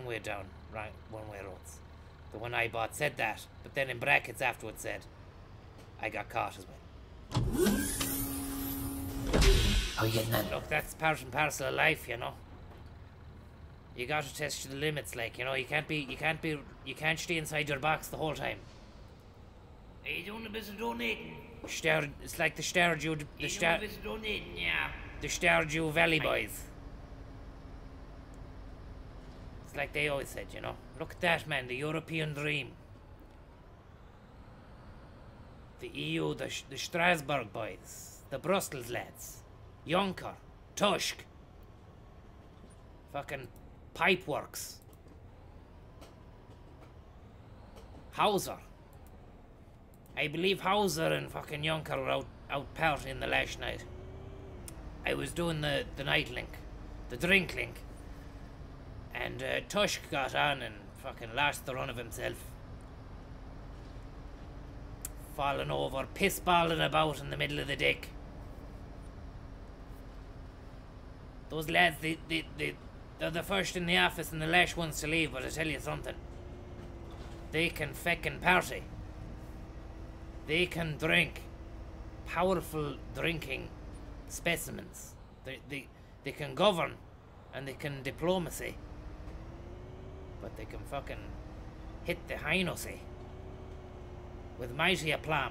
way down, right, one-way roads. The one I bought said that, but then in brackets afterwards said, I got caught as well. How you getting that? Look, that's part and parcel of life, you know. You gotta test the limits, like, you know, you can't stay inside your box the whole time. Are you doing a bit of donating? It's like the Stardew, Yeah. the Stardew Valley boys. It's like they always said, you know. Look at that, man, the European dream. The EU, the Strasbourg boys, the Brussels lads, Juncker, Tusk, fucking Pipeworks, Hauser. I believe Hauser and fucking Juncker were out partying the last night. I was doing the night link, the drink link, and Tusk got on and fucking lost the run of himself. Falling over, piss-balling about in the middle of the deck. Those lads, they're the first in the office and the last ones to leave, but I tell you something. They can feckin' party. They can drink. Powerful drinking specimens. They can govern and they can diplomacy. But they can fucking hit the hinocy with mighty aplomb.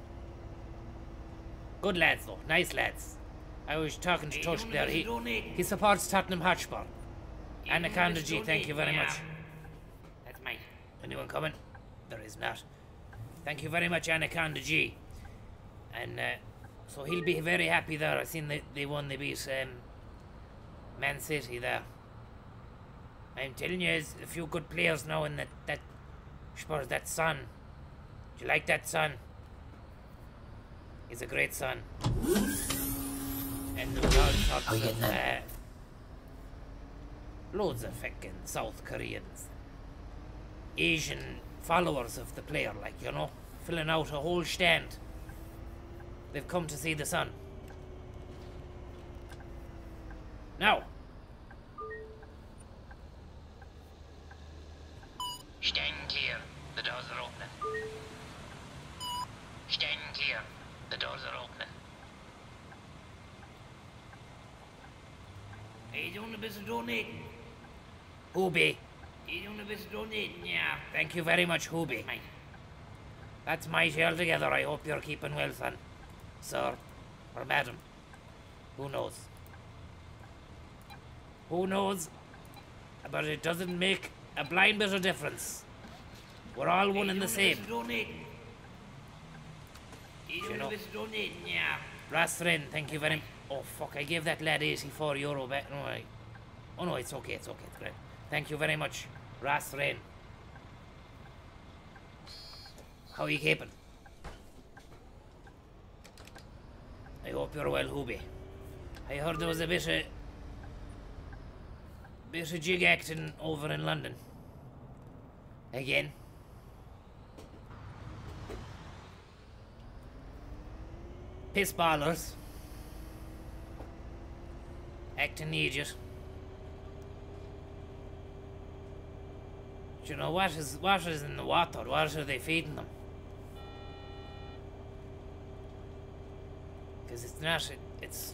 Good lads though, nice lads. I was talking to Tusk there. He supports Tottenham Hotspur. Anaconda G, thank you very much. That's mine. Anyone coming? There is not. Thank you very much, Anaconda G. And so he'll be very happy there. I've seen they won, they beat Man City there. I'm telling you, there's a few good players now in that Spurs, that son. Do you like that son? He's a great son. And there was all sorts of loads of fucking South Koreans, Asian followers of the player, like, you know, filling out a whole stand. They've come to see the sun. Now. Stand clear. The doors are opening. Stand clear. The doors are opening. Are you doing a bit of donating? Hooby. Are you doing a bit of donating? Yeah. Thank you very much, Hooby. That's mighty altogether. I hope you're keeping well, son. Sir. Or madam. Who knows? Who knows? But it doesn't make a blind bit of difference. We're all one and the same. You know. Yeah. Rastrin, thank you very much. Oh fuck, I gave that lad €84 back. No, oh no, it's okay, it's great. Thank you very much, Rastrin. How are you keeping? I hope you're well, Hooby. I heard there was a bit of jig acting over in London. Again. Piss ballers. Acting idiot. Do you know what is in the water? What are they feeding them? Because it's not. It's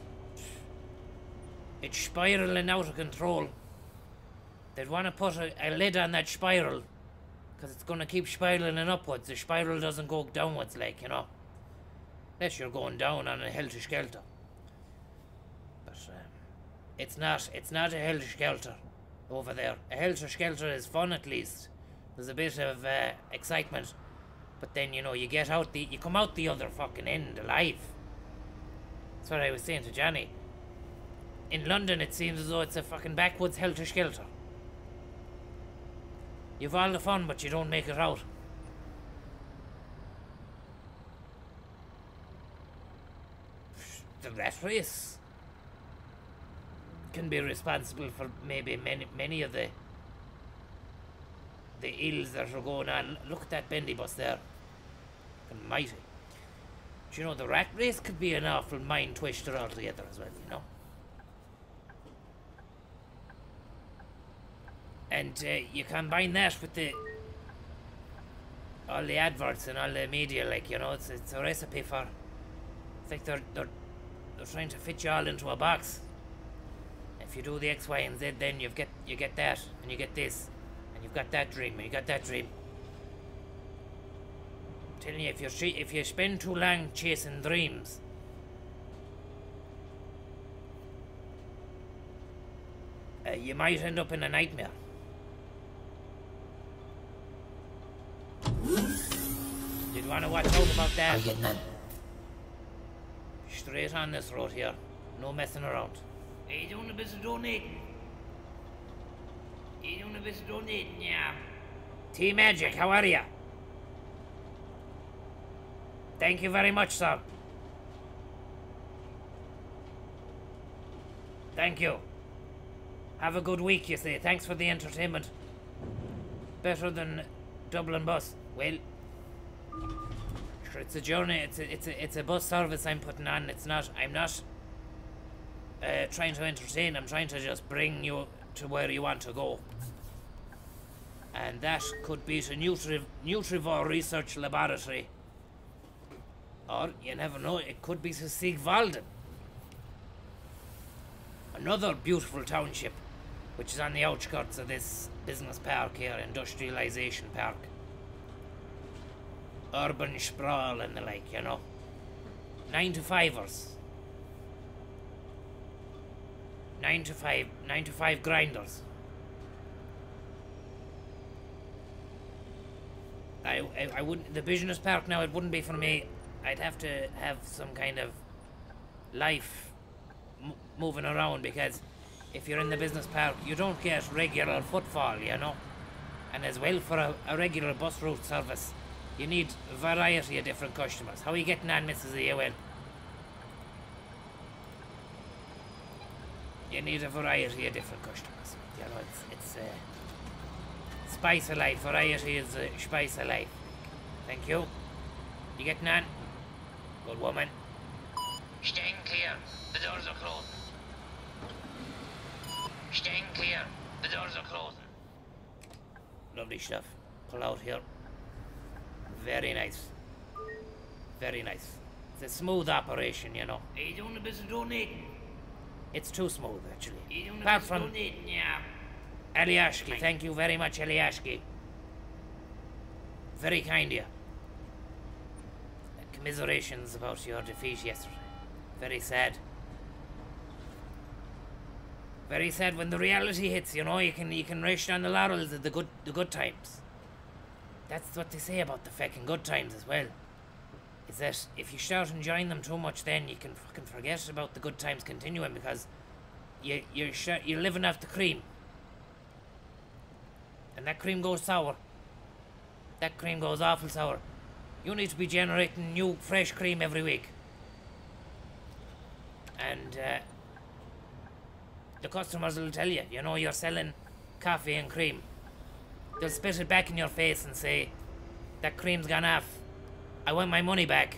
spiraling out of control. They'd want to put a lid on that spiral, because it's going to keep spiraling upwards. The spiral doesn't go downwards, like, you know. Unless you're going down on a helter-skelter. But it's not a helter-skelter over there. A helter-skelter is fun, at least. There's a bit of excitement. But then, you know, you come out the other fucking end alive. That's what I was saying to Johnny. In London, it seems as though it's a fucking backwoods helter-skelter. You've all the fun, but you don't make it out. The rat race can be responsible for maybe many of the ills that are going on. Look at that bendy bus there. Fucking mighty. Do you know, the rat race could be an awful mind twister altogether as well, you know. And you combine that with all the adverts and all the media, like, you know, it's a recipe for... It's like they're trying to fit you all into a box. If you do the X, Y, and Z, then you get that, and you get this, and you've got that dream, and you got that dream. I'm telling you, if you spend too long chasing dreams, you might end up in a nightmare. You'd want to watch out about that. How you getting on? Straight on this road here, no messing around. Are you doing a bit of donating? Are you doing a bit of donating, yeah? T-Magic, how are you? Thank you very much, sir. Thank you. Have a good week, you say. Thanks for the entertainment. Better than Dublin bus. Well, sure, it's a journey. It's a bus service I'm putting on. I'm not trying to entertain. I'm trying to just bring you to where you want to go. And that could be to Nutrivore Research Laboratory. Or, you never know, it could be to Sigvalden. Another beautiful township, which is on the outskirts of this business park here, industrialization park. Urban sprawl and the like, you know. 9-to-5ers. 9 to 5 grinders. I wouldn't, the business park now, it wouldn't be for me. I'd have to have some kind of life moving around, because if you're in the business park, you don't get regular footfall, you know. And as well, for a regular bus route service, you need a variety of different customers. How are you getting on, Mrs. EOL? You need a variety of different customers. You know, it's spice of life. Variety is spice of life. Thank you. You getting on? Good woman. Staying clear. The doors are closing. Staying clear. The doors are closing. Lovely stuff. Pull out here. Very nice. Very nice. It's a smooth operation, you know. Are you doing a bit of donating? It's too smooth, actually. Are you doing a Apart bit from of donating, yeah? Eliashki, thank you very much, Eliashki. Very kind of you. And commiserations about your defeat yesterday. Very sad. Very sad when the reality hits, you know. You can rest on the laurels of the good times. That's what they say about the fucking good times as well. Is that if you start enjoying them too much, then you can fucking forget about the good times continuing, because you're living off the cream. And that cream goes sour. That cream goes awful sour. You need to be generating new fresh cream every week. And the customers will tell you, you know, you're selling coffee and cream. They'll spit it back in your face and say, that cream's gone off. I want my money back.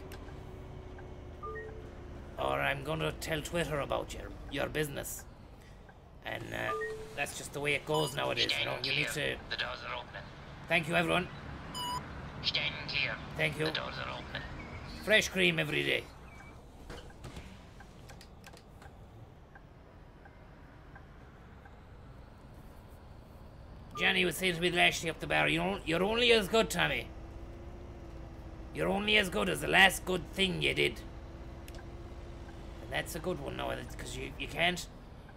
Or I'm going to tell Twitter about your business. And that's just the way it goes nowadays, you know. You need to... The doors are opening. Thank you, everyone. Staying clear. Thank you. The doors are opening. Fresh cream every day. Johnny was saying to me last up the bar, you're only as good, Tommy. You're only as good as the last good thing you did. And that's a good one now, because you can't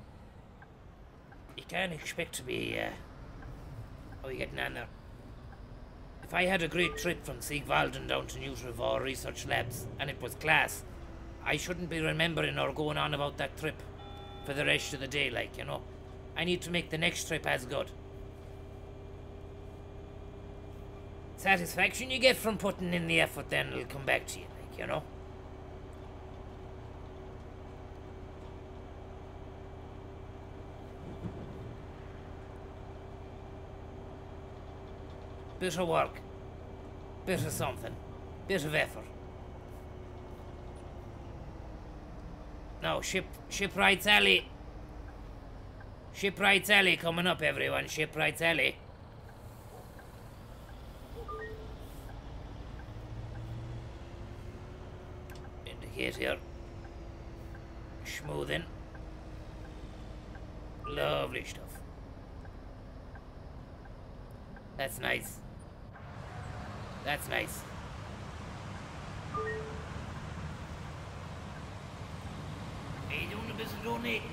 expect to be, how are you getting on there? If I had a great trip from Sigvalden down to Nutrivore Research Labs, and it was class, I shouldn't be remembering or going on about that trip for the rest of the day, like, you know. I need to make the next trip as good. Satisfaction you get from putting in the effort, then it'll come back to you, like, you know. Bit of work, bit of something, bit of effort. Now, Shipwright Sally. Shipwright's Alley coming up, everyone. Shipwright's Alley. Indicate here. Smoothing. Lovely stuff. That's nice. That's nice. Are you doing a bit of donating?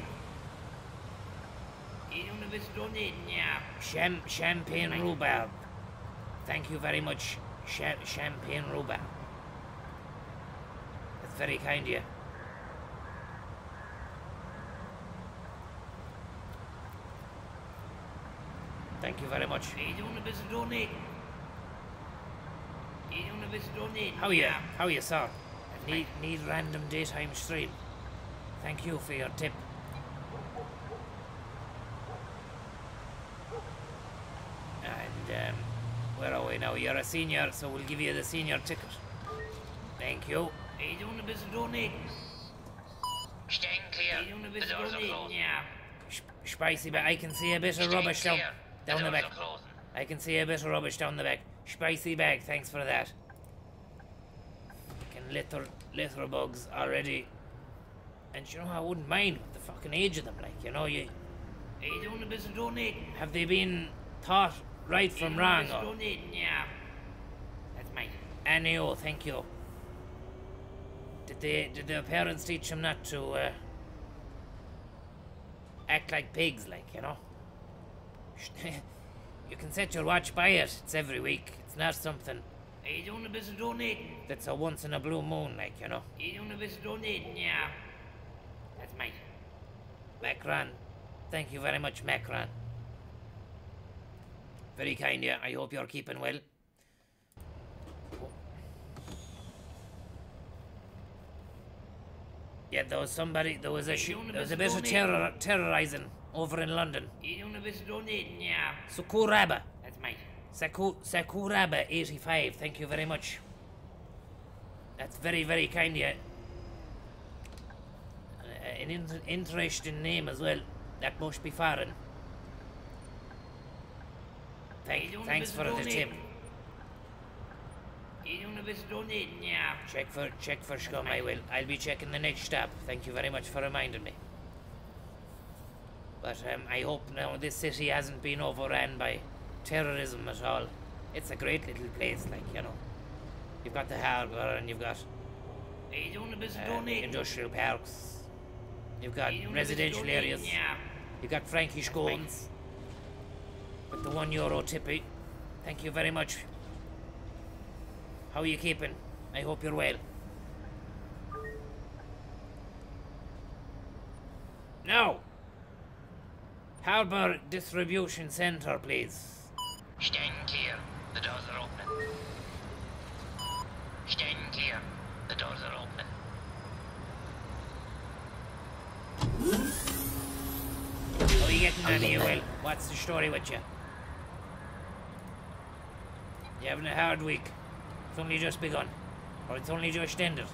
Are you doing a bit of donating, yeah? Champagne rhubarb. Thank you very much, champagne rhubarb. That's very kind of you. Thank you very much. Are you doing a bit of donating? Are you doing a bit of donating? How are you? Yeah. How are you, sir? Need random daytime stream. Thank you for your tip. And where are we now? You're a senior, so we'll give you the senior ticket. Thank you. Are you doing a bit of donating? Staying clear. Are you doing a bit The of doors are donating, closed. yeah? Spicy, but I can see a bit of Staying rubbish down clear. the doors back. are closing. I can see a bit of rubbish down the back. Spicy bag, thanks for that. Fucking litter bugs already. And you know, I wouldn't mind with the fucking age of them, like, you know, Are you doing a bit of donating? have they been taught right from wrong, or? Donating, yeah. That's mine. Anio, thank you. Did their parents teach them not to act like pigs, like, you know? You can set your watch by it. It's every week. It's not something Are you doing a bit of donating? that's a once in a blue moon, like, you know? Are you doing a bit of donating, yeah? That's mine. Macron. Thank you very much, Macron. Very kind of you. I hope you're keeping well. Yeah, there was a bit of terrorizing over in London. Are you doing a bit of donating, yeah? Sakuraba. That's mine. Sakuraba 85, thank you very much. That's very, very kind of you. An interesting name as well. That must be foreign. Thanks for the tip. Are you doing a bit of donating, yeah? Check for scum, I will. I'll be checking the next stop. Thank you very much for reminding me. But I hope now this city hasn't been overrun by terrorism at all. It's a great little place, like, you know. You've got the harbour and you've got Are you doing a bit of donating? industrial parks. You've got Are you doing a bit of residential donating, areas. yeah? You've got Frankish scones with the €1 tippy. Thank you very much. How are you keeping? I hope you're well. Now, Harbour Distribution Centre, please. Staying clear. The doors are opening. Staying clear. The doors are opening. How are you getting on here, Will? What's the story with you? You having a hard week? It's only just begun. Or it's only just ended.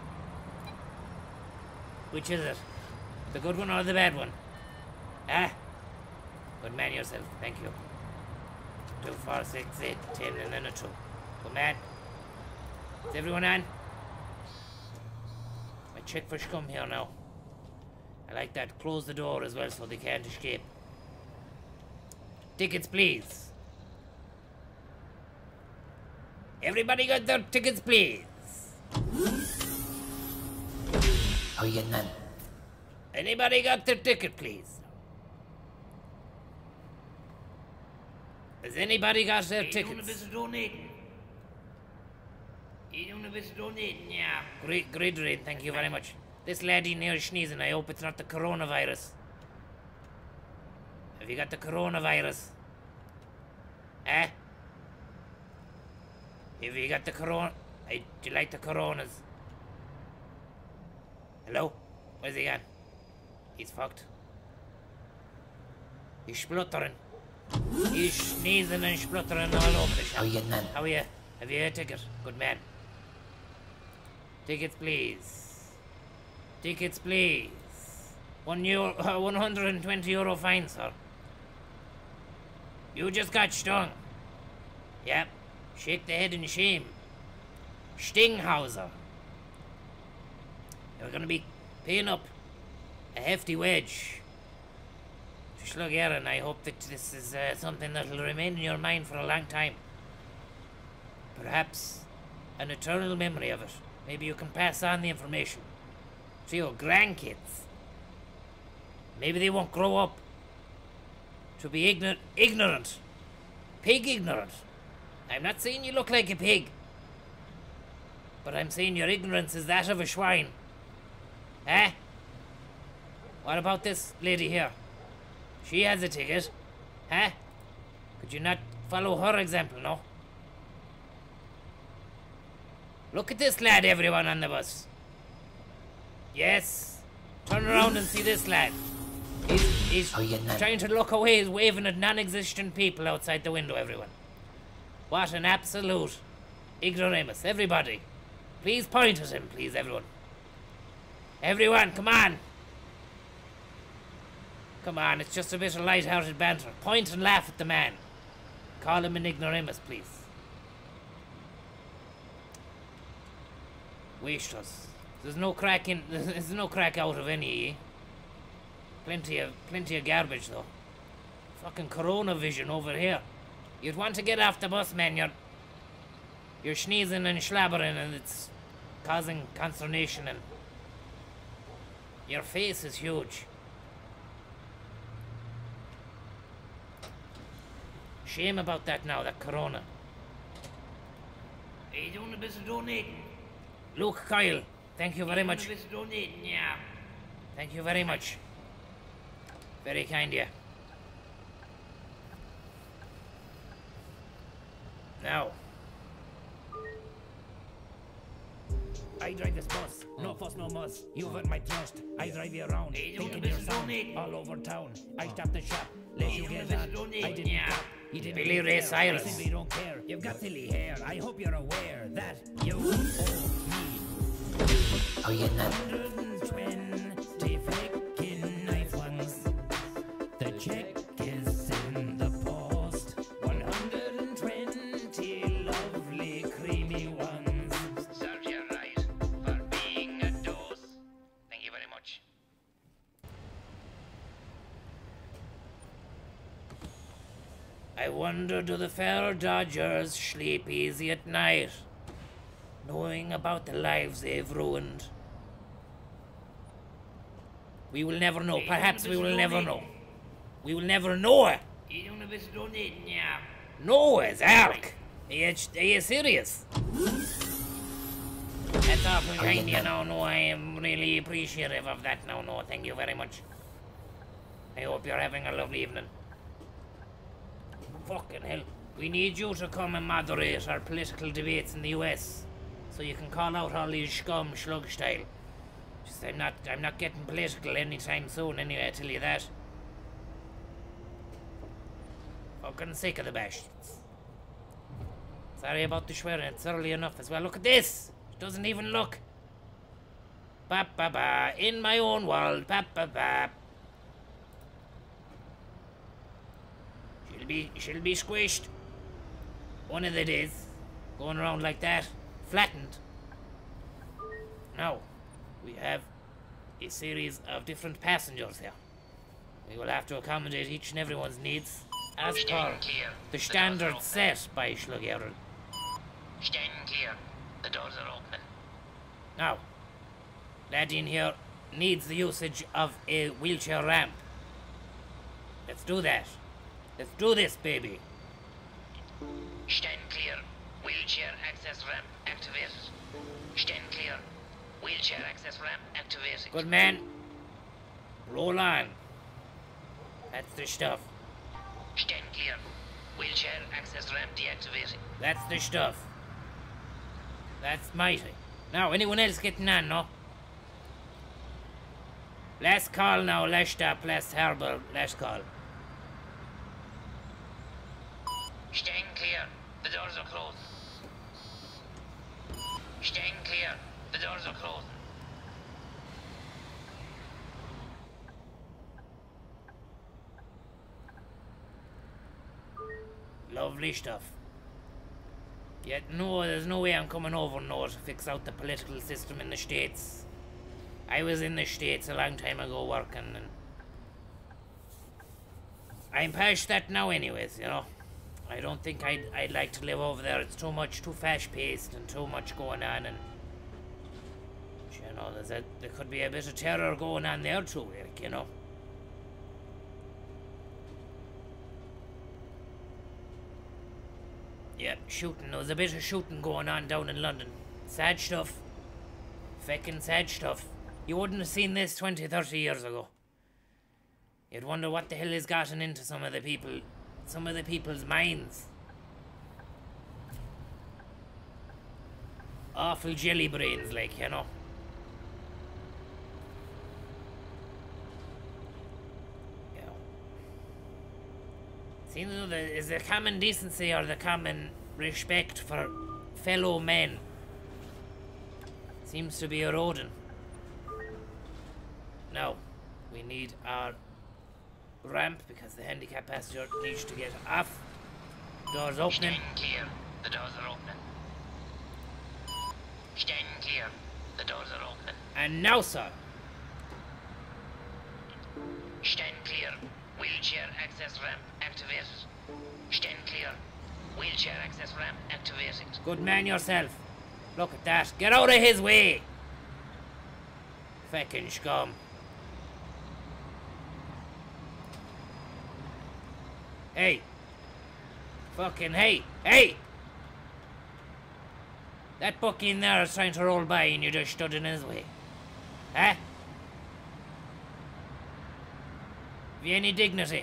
Which is it? The good one or the bad one? Ah? Good man yourself, thank you. 2, 4, 6, 8, 10, and then a 2. Good man. Is everyone on? I check for scum here now. I like that. Close the door as well so they can't escape. Tickets, please. Everybody got their tickets, please. How you getting on? Anybody got their ticket, please? Has anybody got their Are you doing a bit tickets? of donating? Are you doing a bit of donating, yeah? Great, Rain, thank you very much. This laddie near sneezing, I hope it's not the coronavirus. Have you got the coronavirus? Eh? Have you got the corona? Do you like the coronas? Hello? Where's he gone? He's fucked. He's spluttering. He's sneezing and spluttering all over the shop. How you getting on? How are you? Have you a ticket? Good man. Tickets, please. Tickets, please. €120 fine, sir. You just got stung. Yep. Shake the head in shame. Stinghauser. You're gonna be paying up a hefty wage to Shlug, and I hope that this is something that'll remain in your mind for a long time. Perhaps an eternal memory of it. Maybe you can pass on the information to your grandkids. Maybe they won't grow up to be ignorant. Pig ignorant. I'm not saying you look like a pig, but I'm saying your ignorance is that of a swine. Eh? What about this lady here? She has a ticket. Huh? Could you not follow her example, no? Look at this lad, everyone on the bus. Yes. Turn around and see this lad. He's trying to look away. He's waving at non-existent people outside the window, everyone. What an absolute ignoramus. Everybody, please point at him, please, everyone. Everyone, come on. Come on, it's just a bit of light-hearted banter. Point and laugh at the man. Call him an ignoramus, please. Waste us. There's no crack out of any. Plenty of garbage though. Fucking corona vision over here. You'd want to get off the bus, man. You're sneezing and schlabbering and it's causing consternation, and your face is huge. Shame about that now, that corona. Are you doing a bit of donating? Luke Kyle, thank you very much. Doing a bit of donating, yeah. Thank you very much. Very kind of you. Now. I drive this bus, no fuss, no muss. You've earned my trust. I drive you around, thinking your sound all over town. I stop the shop, let you get on. I didn't stop. You didn't Billy Ray Cyrus. I simply don't care. You've got silly hair. I hope you're aware that you owe me. Oh, you're not. 120 flicking nice ones. The check is in the post. 120 lovely creamy ones. Serves you right for being a dose. Thank you very much. I wonder, do the fair Dodgers sleep easy at night, knowing about the lives they've ruined? We will never know. Perhaps we will never know. We will never know it. You doing a bit of donating, yeah. No, it's Alec. Are you serious? That's awful kind of you. No, I am really appreciative of that. No, thank you very much. I hope you're having a lovely evening. Fucking hell. We need you to come and moderate our political debates in the US, so you can call out all these scum Shlug style. Just I'm not getting political anytime soon anyway, I tell you that. Fucking sick of the bastards. Sorry about the swearing, it's early enough as well. Look at this! It doesn't even look. Ba ba ba, in my own world, ba ba ba. She'll be squished one of the days, going around like that, flattened. Now, we have a series of different passengers here. We will have to accommodate each and everyone's needs as per the standard set by Shlug. Stand clear. The doors are opening. Now, lad in here needs the usage of a wheelchair ramp. Let's do that. Let's do this, baby. Stand clear. Wheelchair access ramp activated. Stand clear. Wheelchair access ramp activated. Good man. Roll on. That's the stuff. Stand clear. Wheelchair access ramp deactivating. That's the stuff. That's mighty. Now, anyone else getting on, no? Last call now, last stop, last harbour, last call. Stand clear. The doors are closed. Stand clear. The doors are closed. Lovely stuff. Yet no, there's no way I'm coming over now to fix out the political system in the States. I was in the States a long time ago working, and I'm past that now anyways, you know. I don't think I'd like to live over there. It's too fast paced and too much going on, and you know, there could be a bit of terror going on there too, like, you know. Yeah, shooting. There was a bit of shooting going on down in London. Sad stuff. Feckin' sad stuff. You wouldn't have seen this 20, 30 years ago. You'd wonder what the hell has gotten into some of the people's minds. Awful jelly brains, like, you know. Seems though is the common decency or the common respect for fellow men seems to be eroding. Now, we need our ramp because the handicap passenger needs to get off. Doors opening. Stand clear. The doors are opening. Stand clear. The doors are opening. And now, sir. Stand clear. Wheelchair access ramp activated. Stand clear. Wheelchair access ramp activated. Good man yourself. Look at that. Get out of his way. Feckin' scum. Hey. Fucking hey. Hey! That bookie in there is trying to roll by and you just stood in his way. Huh? Have you any dignity?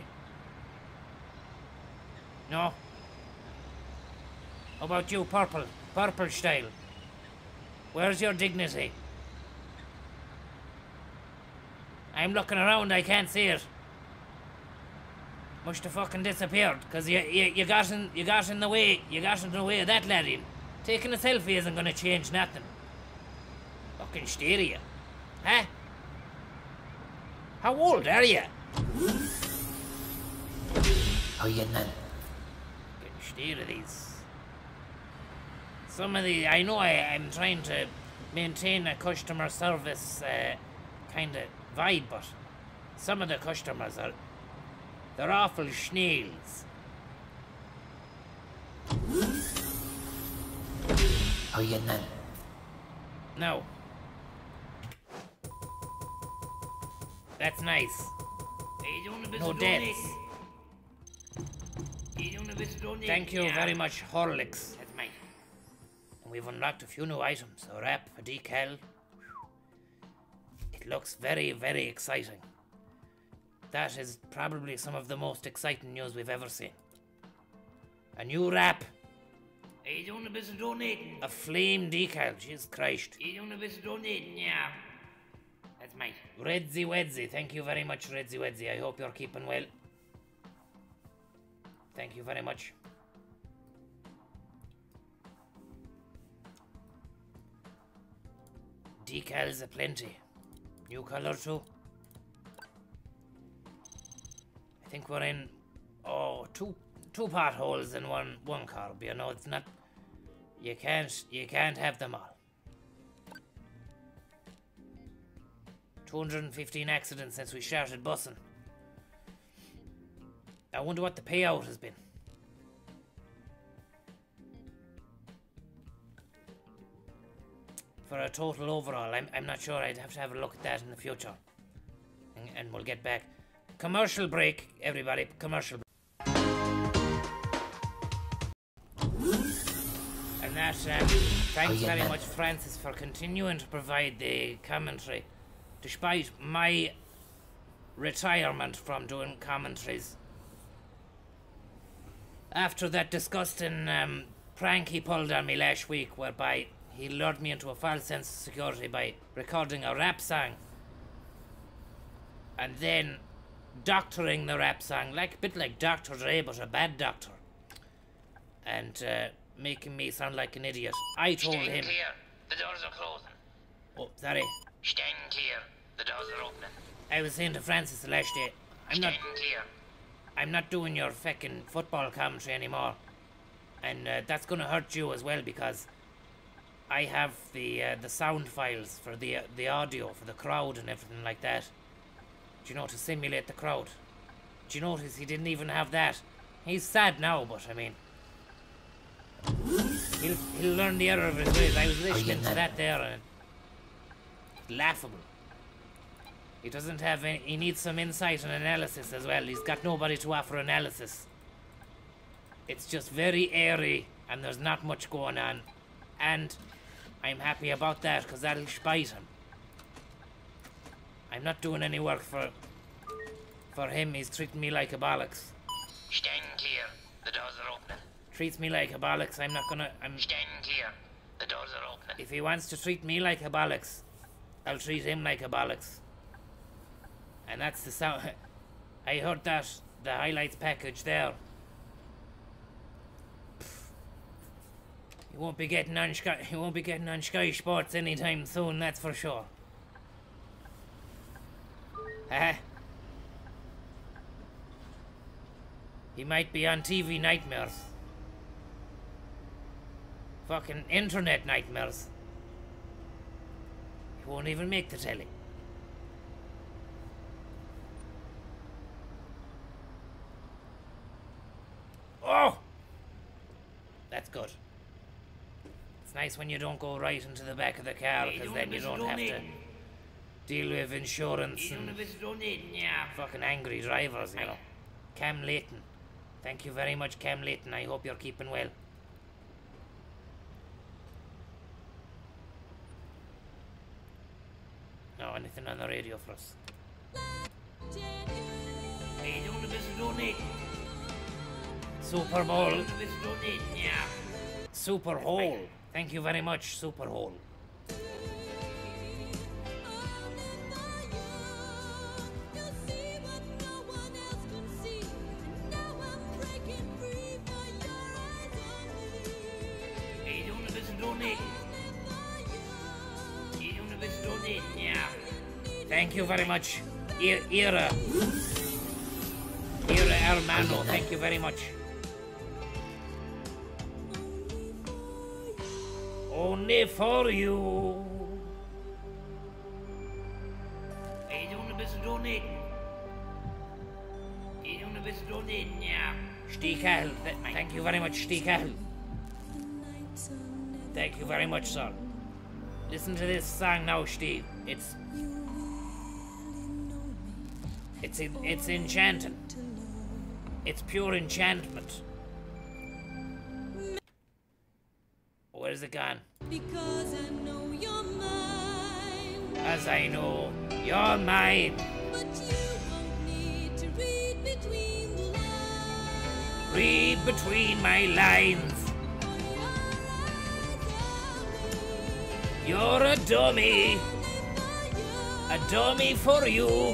No? How about you, purple? Purple style. Where's your dignity? I'm looking around, I can't see it. Must have fucking disappeared, cause you got in the way of that laddie. Taking a selfie isn't gonna change nothing. Fucking stare you. Huh? How old are you? How you nan? Getting stare of these. Some of the I know I'm trying to maintain a customer service kind of vibe, but some of the customers they're awful schnails. How you nan? No. That's nice. No deaths. Thank you very much, Horlicks. That's mine. And we've unlocked a few new items. A wrap, a decal. It looks very, very exciting. That is probably some of the most exciting news we've ever seen. A new wrap. Are you doing a bit of donating? A flame decal. Jesus Christ. Are you doing a bit of donating? Yeah. That's mine. Redzy Wedzy. Thank you very much, Redzy Wedzy. I hope you're keeping well. Thank you very much. Decals aplenty. New colour too. I think we're in two potholes in one curb. You know, it's not. You can't have them all. 215 accidents since we started bussing. I wonder what the payout has been. For a total overall, I'm not sure. I'd have to have a look at that in the future. And we'll get back. Commercial break, everybody. Commercial break. And that, thanks very much, Francis, for continuing to provide the commentary. Despite my retirement from doing commentaries. After that disgusting prank he pulled on me last week, whereby he lured me into a false sense of security by recording a rap song and then doctoring the rap song, like a bit like Dr. Dre, but a bad doctor, and making me sound like an idiot. I told Stand him. clear. The doors are closing. Oh, sorry. Stand clear. The doors are opening. I was saying to Francis the last day, Stand clear. I'm not doing your feckin' football commentary anymore. And that's going to hurt you as well, because I have the sound files for the audio for the crowd and everything like that. Do you know, to simulate the crowd? Do you notice he didn't even have that? He's sad now, but I mean, he'll learn the error of his ways. I was listening to that there, and it's laughable. He doesn't have any. He needs some insight and analysis as well. He's got nobody to offer analysis. It's just very airy, and there's not much going on. And I'm happy about that, because that'll spite him. I'm not doing any work for him. He's treating me like a bollocks. Stand clear. The doors are opening. Treats me like a bollocks. I'm not gonna. Stand clear. The doors are opening. If he wants to treat me like a bollocks, I'll treat him like a bollocks. And that's the sound. I heard that, the highlights package there. He won't be getting on Sky Sports anytime soon, that's for sure. He might be on TV nightmares. Fucking internet nightmares. He won't even make the telly. Oh! That's good. It's nice when you don't go right into the back of the car, because then you don't have to deal with insurance and fucking angry drivers, you know. Cam Layton. Thank you very much, Cam Layton. I hope you're keeping well. No, anything on the radio for us? Super Bowl. Super Hole. Thank you very much, Super Hole. Thank you very much, Ira Hermano. Thank you very much. Only for you. Stikal, thank you very much, Stikal. Thank you very much, sir. Listen to this song now, Steve. It's enchanting. It's pure enchantment. Where's it gone? Because I know you're mine. As I know you're mine. But you won't need to read between the lines. Read between my lines. You're a dummy. A dummy for you.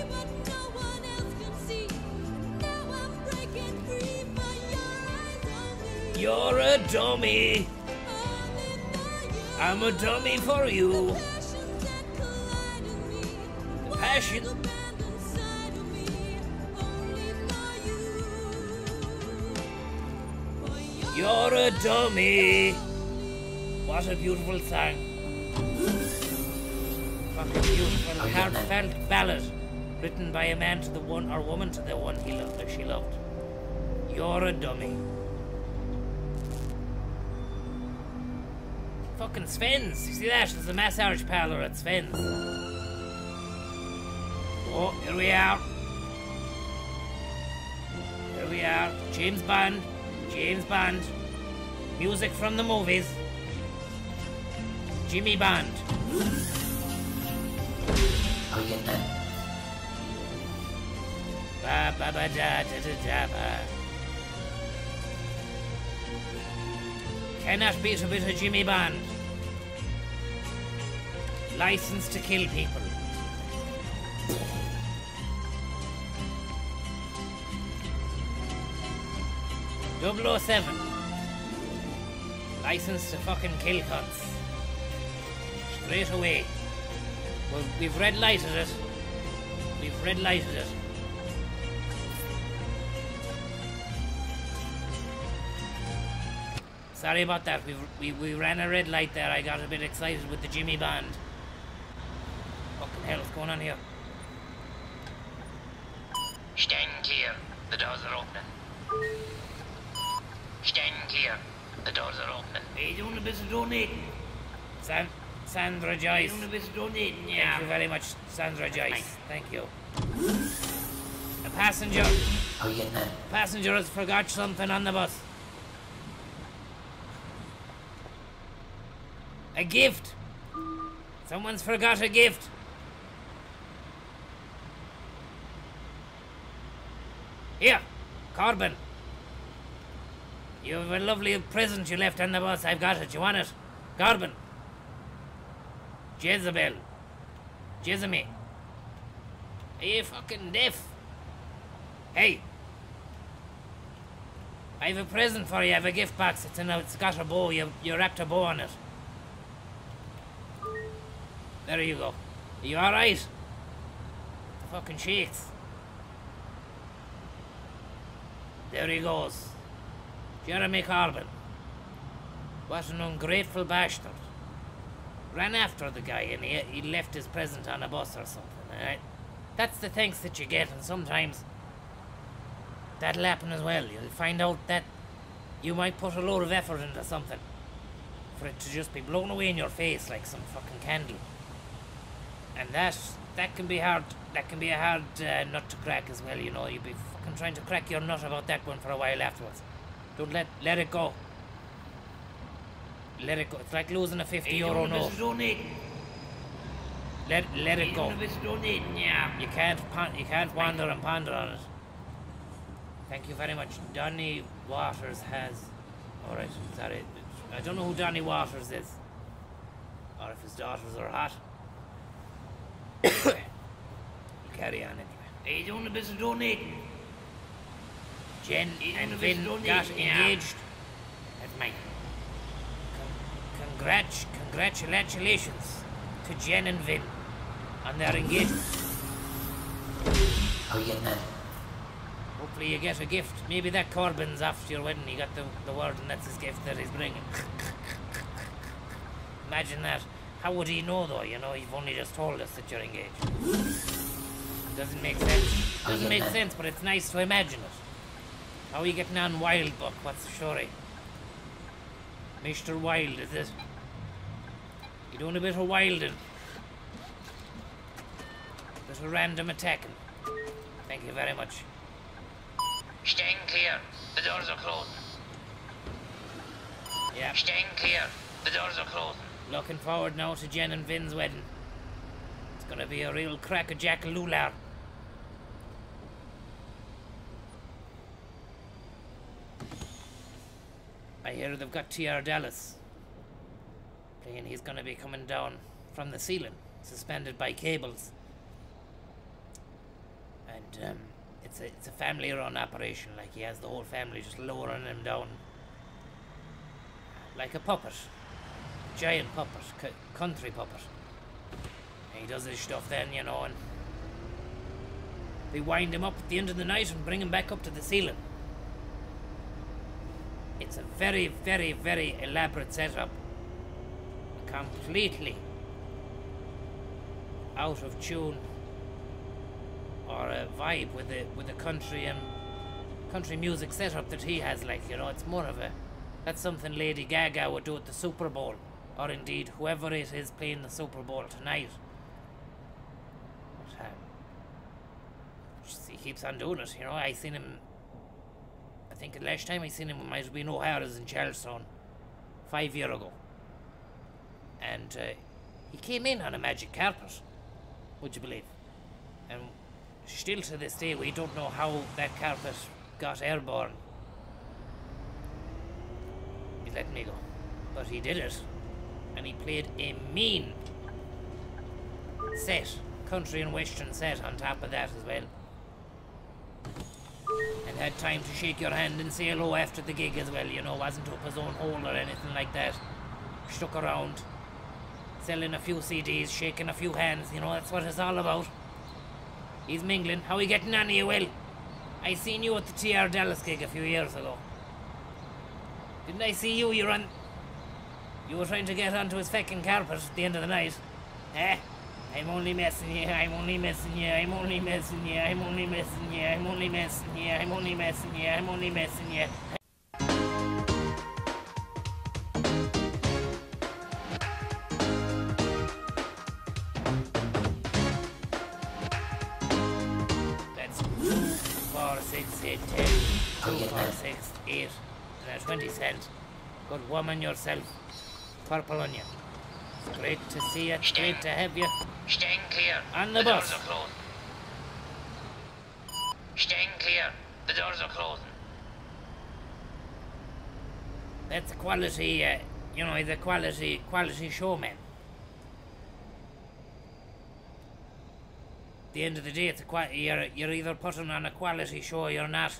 You're a dummy. I'm a dummy for you. The passion. You're a dummy. What a beautiful song. Fucking beautiful, heartfelt ballad written by a man to the one, or woman to the one he loved, or she loved. You're a dummy. Fucking Sven's. You see that? There's a massage parlor at Sven's. Oh, here we are. Here we are. James Bond. James Bond. Music from the movies. Jimmy Bond. How you getting on? Ba ba ba da da da da ba. Cannot beat a bit of Jimmy Bond. License to kill people. .007. License to fucking kill cunts. Straight away. Well, we've red lighted it. We've red lighted it. Sorry about that. We ran a red light there. I got a bit excited with the Jimmy band. Fucking hell, what's going on here? Stand clear. The doors are opening. Stand clear. The doors are opening. Hey, doing a bit of donating. Sandra Hey, Joyce. doing a bit of donating, Thank yeah. you very much, Sandra Joyce. Thank you. A passenger. How you getting on? Passenger has forgot something on the bus. A gift. Someone's forgot a gift. Here, Corbin. You have a lovely present you left on the bus. I've got it. You want it? Corbin. Jezebel. Jezemy. Are you fucking deaf? Hey. I have a present for you. I have a gift box. It's got a bow. You wrapped a bow on it. There you go. Are you alright? The fucking shakes. There he goes. Jeremy Corbyn. What an ungrateful bastard. Ran after the guy and he left his present on a bus or something, alright? That's the thanks that you get, and sometimes that'll happen as well. You'll find out that you might put a load of effort into something for it to just be blown away in your face like some fucking candle. And that can be hard. That can be a hard nut to crack as well, you know. You'll be fucking trying to crack your nut about that one for a while afterwards. Don't let it go. Let it go. It's like losing a 50 euro note. Let it go. You can't wander and ponder on it. Thank you very much. Donny Waters has. Alright, sorry. I don't know who Donny Waters is. Or if his daughters are hot. Carry on anyway. Hey, doing a bit of donating. Jen and Vin got engaged. That's mine. Congratulations to Jen and Vin on their engagement. How you getting on? Hopefully you get a gift. Maybe that Corbyn's after your wedding. He got the word and that's his gift that he's bringing. Imagine that. How would he know though? You know, you've only just told us that you're engaged. Doesn't make sense. Doesn't make sense, but it's nice to imagine it. How are you getting on, Wild Buck? What's the story? Mr. Wild, is it? You doing a bit of wilding? Bit of random attacking. Thank you very much. Stand clear. The doors are closing. Yeah. Stand clear. The doors are closing. Looking forward now to Jen and Vin's wedding. It's gonna be a real crack-a-jack-a-loolar. I hear they've got T.R. Dallas playing. He's gonna be coming down from the ceiling, suspended by cables. And it's a family-run operation. Like, he has the whole family just lowering him down like a puppet. Giant puppet, country puppet. And he does his stuff then, you know, and they wind him up at the end of the night and bring him back up to the ceiling. It's a very, very, very elaborate setup. Completely out of tune or a vibe with the country and country music setup that he has. Like, you know, it's more of a, that's something Lady Gaga would do at the Super Bowl, or indeed whoever it is playing the Super Bowl tonight. But, he keeps on doing it, you know. I seen him, I think the last time I seen him might have been O'Hara's in Charlestown 5 years ago. And he came in on a magic carpet, would you believe? And still to this day we don't know how that carpet got airborne. He's letting me go. But he did it. And he played a mean set, country and western set on top of that as well. And had time to shake your hand and say hello after the gig as well, you know, wasn't up his own hole or anything like that. Stuck around, selling a few CDs, shaking a few hands, you know, that's what it's all about. He's mingling. How are you getting on, you well? I seen you at the T.R. Dallas gig a few years ago. Didn't I see you? You were trying to get onto his fucking carpet at the end of the night. Eh? I'm only messing you, I'm only messing you, I'm only messing you, I'm only messing you, I'm only messing you, I'm only messing you, I'm only messing you. That's 2, 4, 6, 8, 10. 2, 4, 6, 8. That's 20 cents. Good woman yourself. Purple on you. It's great to see you. It's great to have you. Stand clear. On the bus. Doors are closed. Stand clear. The doors are closing. That's a quality, he's a quality showman. At the end of the day, you're either putting on a quality show or you're not.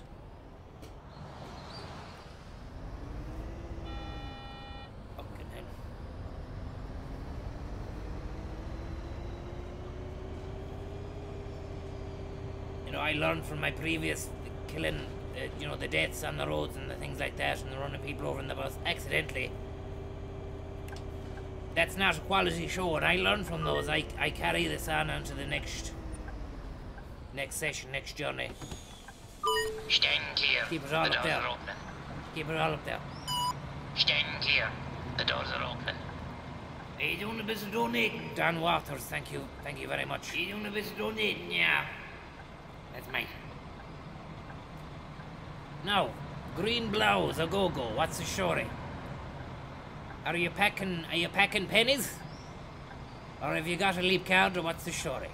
Fucking hell. I learned from my previous killing, the deaths on the roads and the things like that, and the running people over in the bus accidentally. That's not a quality show, and I learned from those. I carry this on onto the next session, next journey. Stand clear. Keep it all the up doors there. are open. Keep it all up there. Stand clear. The doors are open. Are you doing a bit of donating? Dan Waters, thank you very much. Are you doing a bit of donating? Yeah. That's mine. Now, green blouse, a go-go, what's the story? Are you packing pennies? Or have you got a leap card, or what's the story?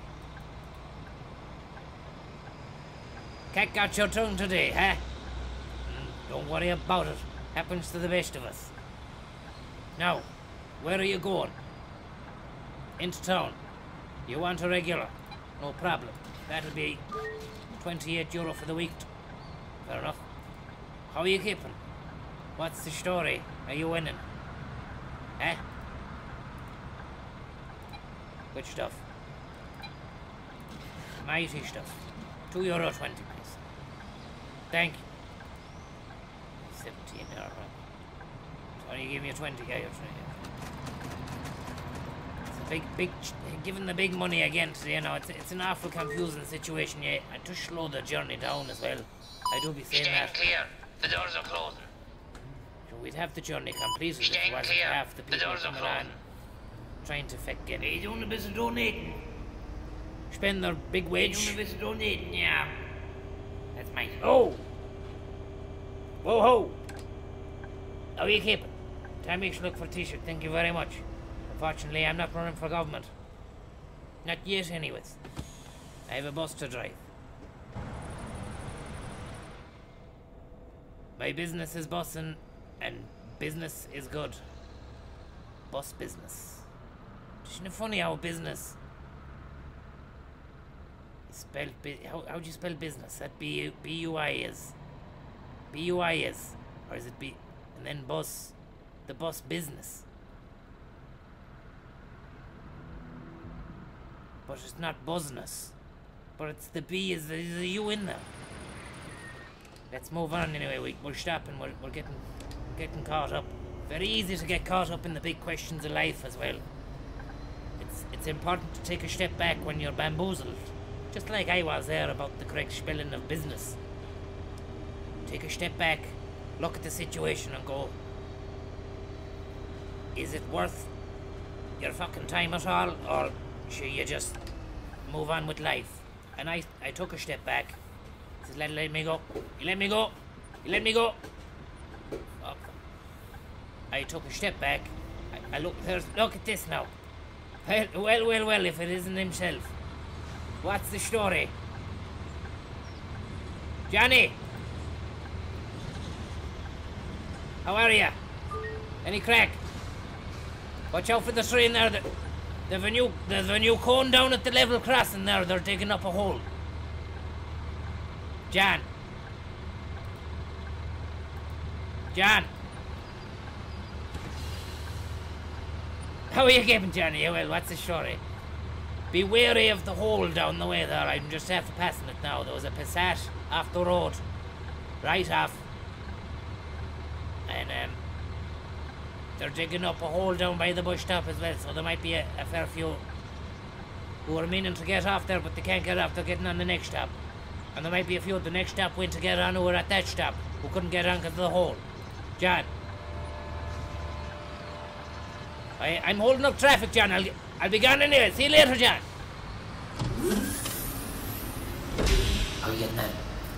Cat got your tongue today, huh? Don't worry about it. Happens to the best of us. Now, where are you going? Into town. You want a regular? No problem. That'll be €28 for the week. Fair enough. How are you keeping? What's the story? Are you winning? Eh? Good stuff. Mighty stuff. €2.20, please. Thank you. 17 euro. So you give me a 20, yeah, you're saying. It's a big, given the big money again today, it's an awful confusing situation, yeah. I just slow the journey down as well. I do be saying Stand that. clear. The doors are closing. So we'd have the journey completed if it Stand wasn't clear. half the The people doors are coming on closing. trying to Are you doing a bit of donating? spend their big Are you doing wage. a bit of donating? Yeah. That's mine. Oh! Whoa ho! How are you keeping? Time you should look for a t-shirt, thank you very much. Unfortunately, I'm not running for government. Not yet, anyways. I have a bus to drive. My business is bussing, and business is good. Bus business. Isn't it funny how business is spelled? How do you spell business? That B-U-I-S. B-U-I-S. Or is it B? And then bus. The bus business. But it's not business. But it's the B is the U in there. Let's move on anyway. We're stopping. We're getting caught up. Very easy to get caught up in the big questions of life as well. It's important to take a step back when you're bamboozled. Just like I was there about the correct spelling of business. Take a step back, look at the situation and go, is it worth your fucking time at all, or should you just move on with life? And I took a step back. I said, let me go. You let me go. You let me go. Fuck. I took a step back. I look at this now. Well, if it isn't himself. What's the story? Johnny! How are ya? Any crack? Watch out for the train there. There's a new cone down at the level crossing there. They're digging up a hole. John. How are you keeping, Johnny? Well, what's the story? Be wary of the hole down the way there. I'm just after passing it now. There was a Passat off the road. Right off. And they're digging up a hole down by the bus stop as well, so there might be a fair few who are meaning to get off there, but they can't get off. They're getting on the next stop. And there might be a few at the next stop went to get on who were at that stop, who couldn't get on because of the hole. John. I'm holding up traffic, John. I'll be gone anyway. See you later, John. How are you getting on?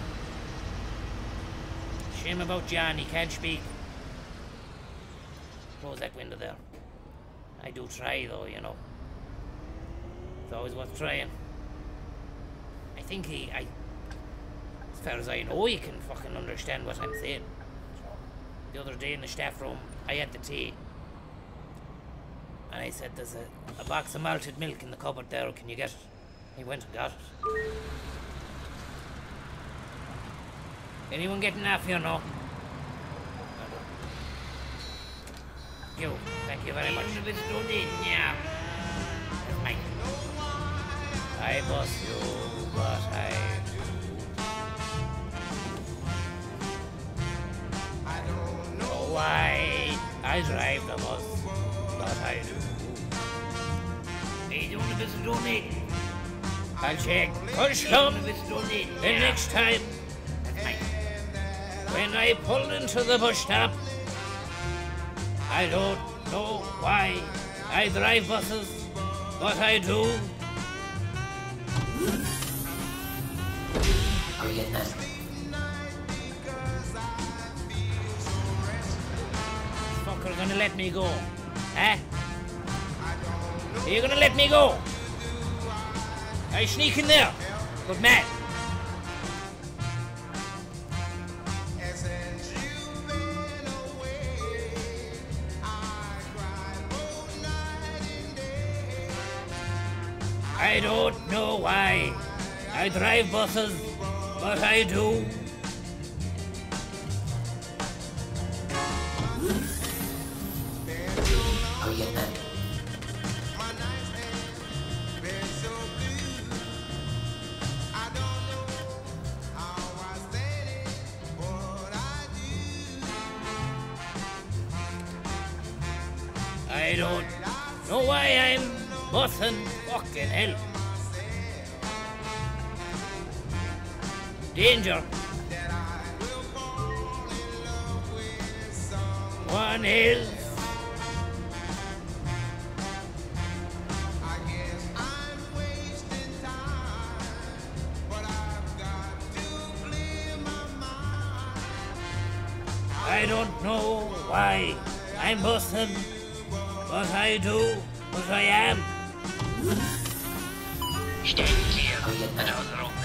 Shame about John, he can't speak. Close that window there. I do try though, you know. It's always worth trying. I think as far as I know, he can fucking understand what I'm saying. The other day in the staff room, I had the tea. And I said, there's a box of malted milk in the cupboard there, can you get it? He went and got it. Anyone getting off here now? Thank you very much. That's mine. I bus you, but I don't know why I drive the bus, but I do. I'll check. Shlug. The next time, when I pull into the bus stop, I don't know why I drive buses, but I do. How are you getting on? Fucker gonna let me go, eh? Are you gonna let me go? I sneak in there, but man. I don't know why I drive buses, but I do. How are you getting on? I don't know why I'm bussing. Fucking hell. Danger. One is I don't know why I'm bussing, but I do, but I am. Stand clear, the doors are open.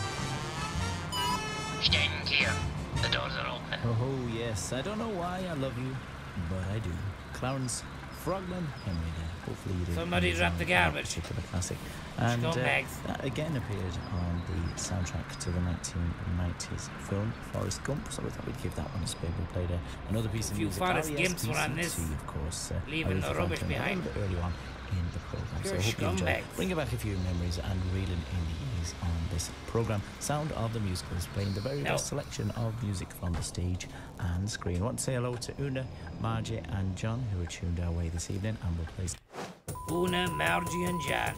Stand clear, the doors are open. Oh yes, I don't know why I love you, but I do. Clarence Frogman Henry there. Hopefully you did. Somebody dropped the garbage. Particular classic. And that again appeared on the soundtrack to the 1990s film Forrest Gump, so we thought we'd give that one a spin. We played another piece of music. Forrest Gumps were on this, of course, leaving the rubbish behind. A little bit early on in the program. You're so I hope you enjoy. scumbags. Bringing back a few memories and reeling in the years on this program. Sound of the Musicals, playing the very best selection of music from the stage and screen. I want to say hello to Una, Margie and John, who are tuned our way this evening, and we'll play Una, Margie and John.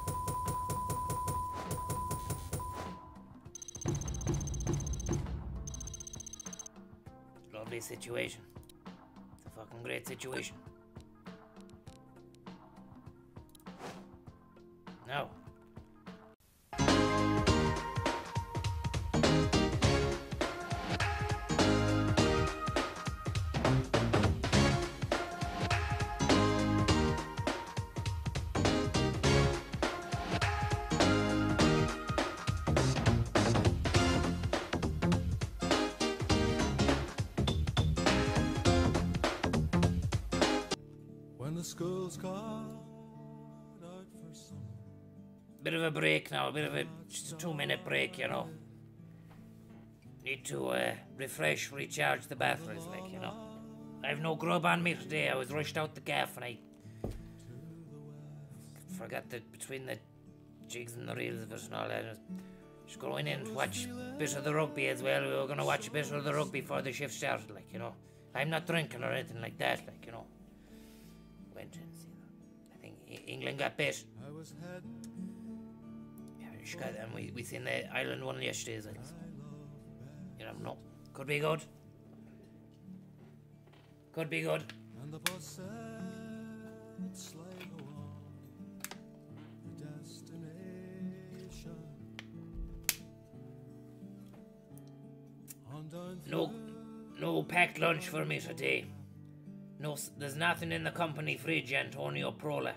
Lovely situation. It's a fucking great situation. No. When the school's gone out for summer. Bit of a break now, a bit of a just a 2-minute break, you know. Need to refresh, recharge the batteries, like, you know. I've no grub on me today. I was rushed out the gaff and I forgot that between the jigs and the reels of it and all that. Just going in to watch a bit of the rugby as well. We were going to watch a bit of the rugby before the shift started, like, you know. I'm not drinking or anything like that, like, you know. Went and see that. I think England got bet. I was heading, Yeah, and we seen the Ireland one yesterday as well. So. You never know. Could be good. Could be good. and the bus said, Sligo on the destination. On down No packed lunch for me today. No, there's nothing in the company fridge, Antonio Prola.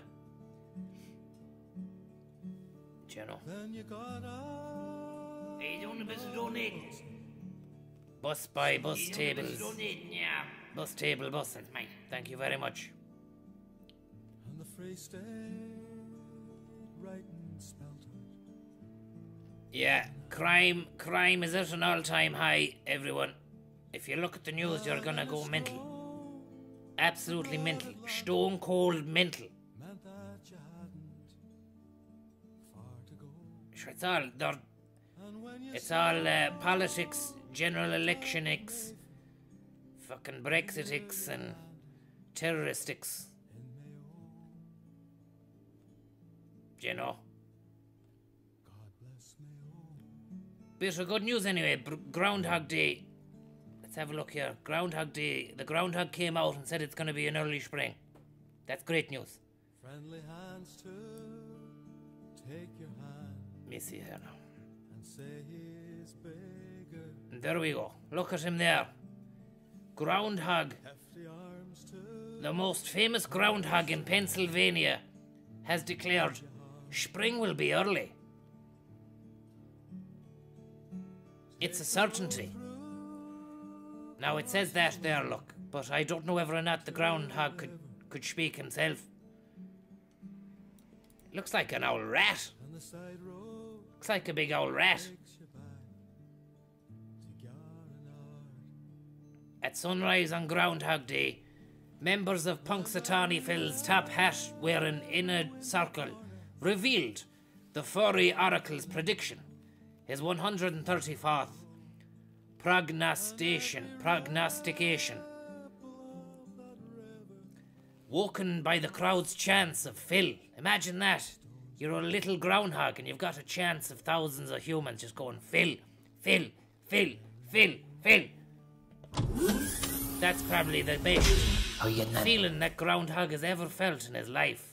Do you know? then you got out. Hey, doing a bit of donating. Bus by bus You doing a bit of tables. donating, yeah. Bus table busing. Mate. Thank you very much. And the Free State writing spelt out. Yeah, crime is at an all-time high, everyone. If you look at the news, you're gonna go mental. Absolutely mental. Stone cold mental. Meant that you hadn't far to go. Sure, And when you it's all politics, general electionics, fucking Brexitics and terroristics. Do you know? God bless me, Bit of good news anyway. Groundhog Day. Let's have a look here. Groundhog Day. The groundhog came out and said it's going to be an early spring. That's great news. friendly hands to take your hand Let me see here now. and say he's bigger. And there we go. Look at him there. Groundhog. Hefty arms to The most famous groundhog in Pennsylvania has declared spring will be early. It's a certainty. Now it says that there, look, but I don't know whether or not the groundhog could speak himself. Looks like an old rat. on the side road Looks like a big old rat. takes you back to Garnard. At sunrise on Groundhog Day, members of Punxsutawney Phil's top hat wearing inner circle revealed the furry oracle's prediction, his 134th prognostication. Woken by the crowd's chants of Phil. Imagine that. You're a little groundhog and you've got a chance of thousands of humans just going Phil, Phil, Phil, Phil, Phil. That's probably the best How you getting that? feeling that groundhog has ever felt in his life.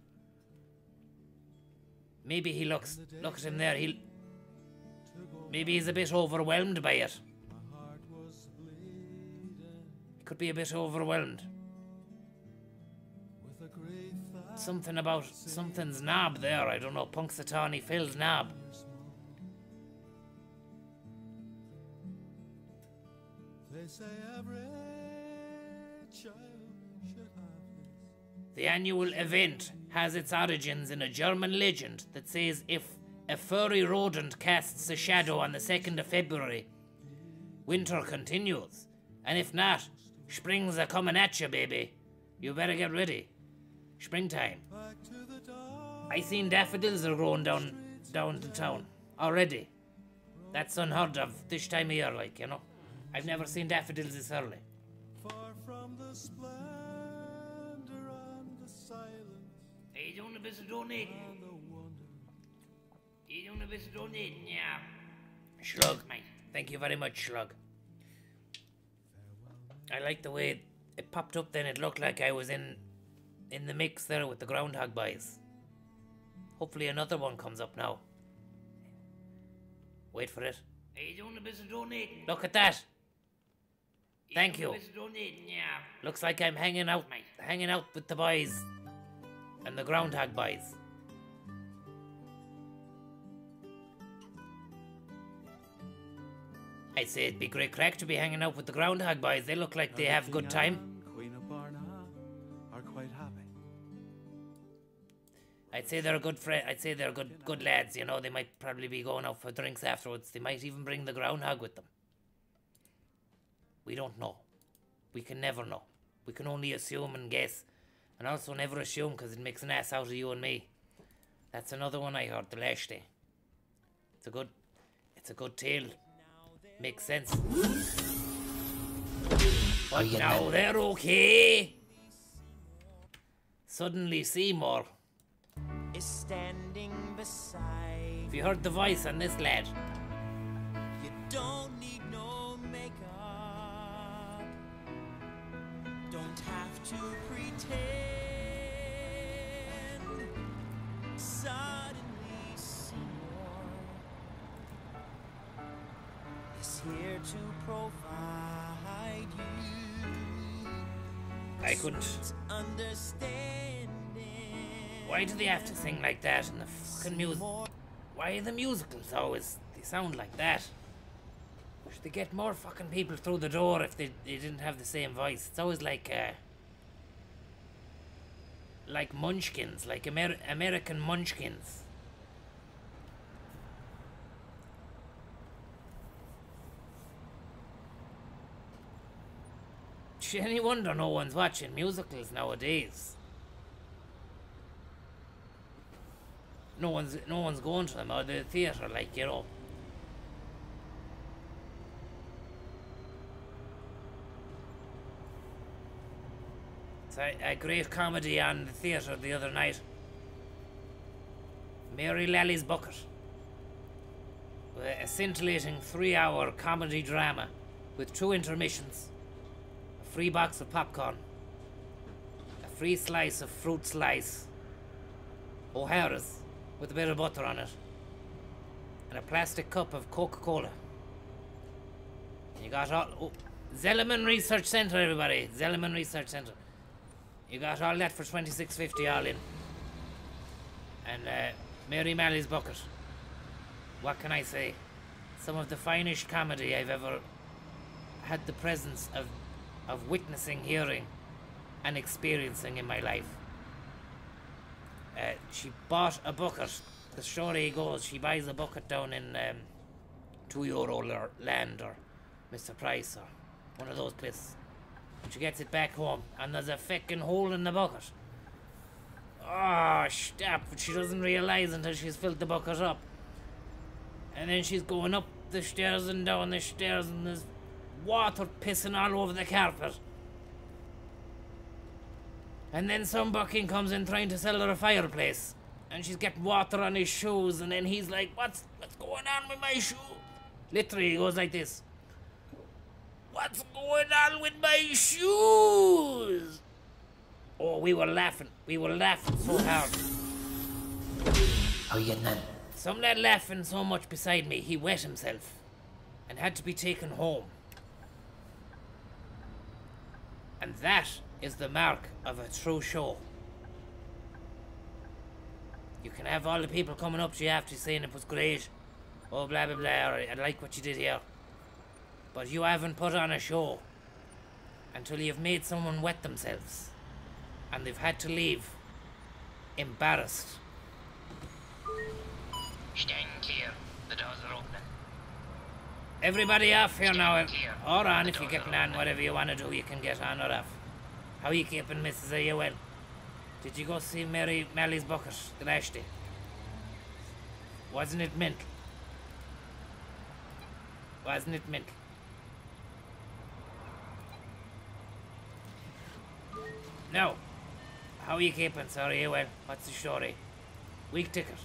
Maybe he look at him there, maybe he's a bit overwhelmed by it. My heart was bleeding He could be a bit overwhelmed. with a grief that Something about something's knob there, I don't know, Punxsutawney Phil's knob. they say every child should have this. The annual event has its origins in a German legend that says if a furry rodent casts a shadow on the 2nd of February, winter continues. And if not, spring's a coming at you, baby. You better get ready. Springtime. Back to the dark. I seen daffodils are growing down to town already. That's unheard of this time of year, like, you know. I've never seen daffodils this early. Far from the splendor and the silence Hey, doing a bit of donating. and the wonder. You doing a bit of donating, yeah. Shlug. Mate. Thank you very much, Shlug. I like the way it popped up then. It looked like I was in the mix there with the Groundhog Boys. Hopefully another one comes up now. Wait for it. Hey, doing a bit of donating. Look at that. Thank doing you. a bit of donating, yeah. Looks like I'm hanging out with the boys and the Groundhog Boys. I'd say it'd be great crack to be hanging out with the Groundhog Boys. They look like they have good time. Queen of Barna are quite happy. I'd say they're a good friend. I'd say they're good lads. You know, they might probably be going out for drinks afterwards. They might even bring the groundhog with them. We don't know. We can never know. We can only assume and guess, and also never assume because it makes an ass out of you and me. That's another one I heard the last day. It's a good tale. Makes sense. But now they're okay. Suddenly Seymour. Is standing beside. Have you heard the voice on this lad? You don't need no makeup. Don't have to pretend. Suddenly Seymour is here to provide you. I couldn't. Understanding. Why do they have to sing like that in the fucking music? Why are the musicals always, they sound like that? Should they get more fucking people through the door if they didn't have the same voice? It's always like munchkins, like American munchkins. Any wonder no one's watching musicals nowadays. No one's going to them or the theatre, like, you know. It's a great comedy on the theatre the other night. Mary Lally's Bucket. A scintillating 3-hour comedy drama with 2 intermissions, a free box of popcorn, a free slice of fruit slice, O'Hara's with a bit of butter on it, and a plastic cup of Coca-Cola. You got all... Zellerman Research Centre, everybody. Zellerman Research Centre. You got all that for $26.50 all in. And Mary Mally's Bucket. What can I say? Some of the finest comedy I've ever had the presence of witnessing, hearing, and experiencing in my life. She bought a bucket. The story goes, she buys a bucket down in €2 Land or Mr. Price or one of those places. And she gets it back home, and there's a fucking hole in the bucket. Oh, stop. But she doesn't realise until she's filled the bucket up. And then she's going up the stairs and down the stairs, and there's water pissing all over the carpet. And then some bucking comes in trying to sell her a fireplace. And she's getting water on his shoes, and then he's like, what's going on with my shoe? Literally, he goes like this. What's going on with my shoes? Oh, we were laughing. We were laughing so hard. How are you getting on? Some lad laughing so much beside me, he wet himself and had to be taken home. And that is the mark of a true show. You can have all the people coming up to you after saying it was great. Oh, blah, blah, blah, or I like what you did here. But you haven't put on a show until you've made someone wet themselves and they've had to leave embarrassed. Stand clear. The doors are opening. Everybody off here now. Or on if you're getting on, whatever you want to do, you can get on or off. How are you keeping, Mrs. Are you well? Did you go see Mary Mally's Bucket the last day? Wasn't it mint? Wasn't it mint? No. How are you keeping, sir? Are you well? What's the story? Week ticket.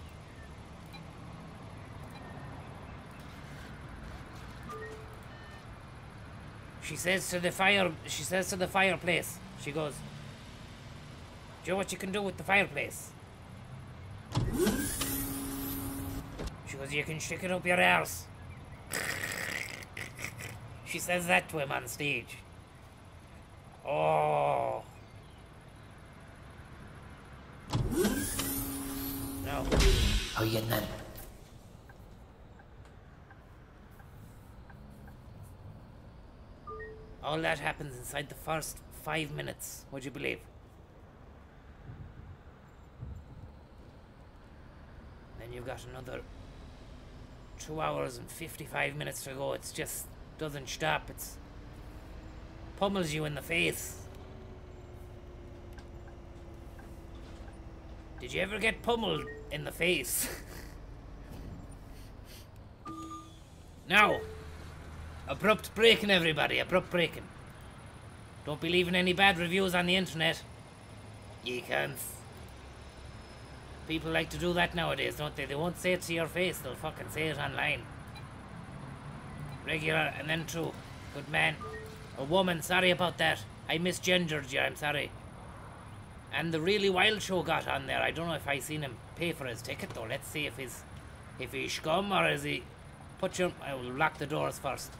She says to the fireplace, she goes, do you know what you can do with the fireplace? She goes, you can stick it up your arse. She says that to him on stage. Oh. No. How are you getting on? All that happens inside the first 5 minutes, would you believe? Then you've got another 2 hours and 55 minutes to go. It's just doesn't stop. It's pummels you in the face. Did you ever get pummeled in the face? Now, abrupt breaking, everybody. Abrupt breaking. Don't be leaving any bad reviews on the internet. Ye cunts. People like to do that nowadays, don't they? They won't say it to your face, they'll fucking say it online. Regular, and then true. Good man. A woman, sorry about that. I misgendered you, I'm sorry. And the Really Wild show got on there. I don't know if I seen him pay for his ticket though. Let's see if he's scum or is he... I will lock the doors first.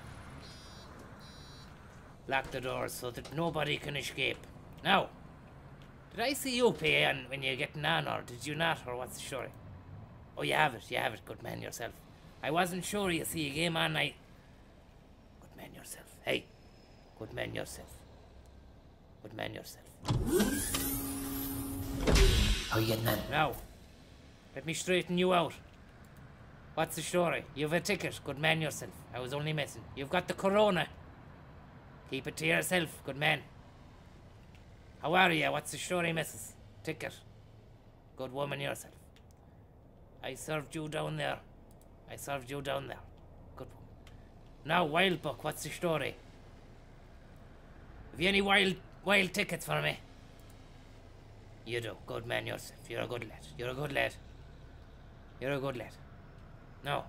Lock the doors so that nobody can escape. Now, did I see you pay on when you're getting on, or did you not, or what's the story? Oh, you have it, good man yourself. I wasn't sure, you see, you came on, good man yourself. Hey, good man yourself. Good man yourself. How you getting on? Now, let me straighten you out. What's the story? You've a ticket, good man yourself. I was only messing. You've got the corona. Keep it to yourself, good man. How are you? What's the story, missus? Ticket. Good woman yourself. I served you down there. Good woman. Now, Wild Buck, what's the story? Have you any wild tickets for me? You do. Good man yourself. You're a good lad. Now,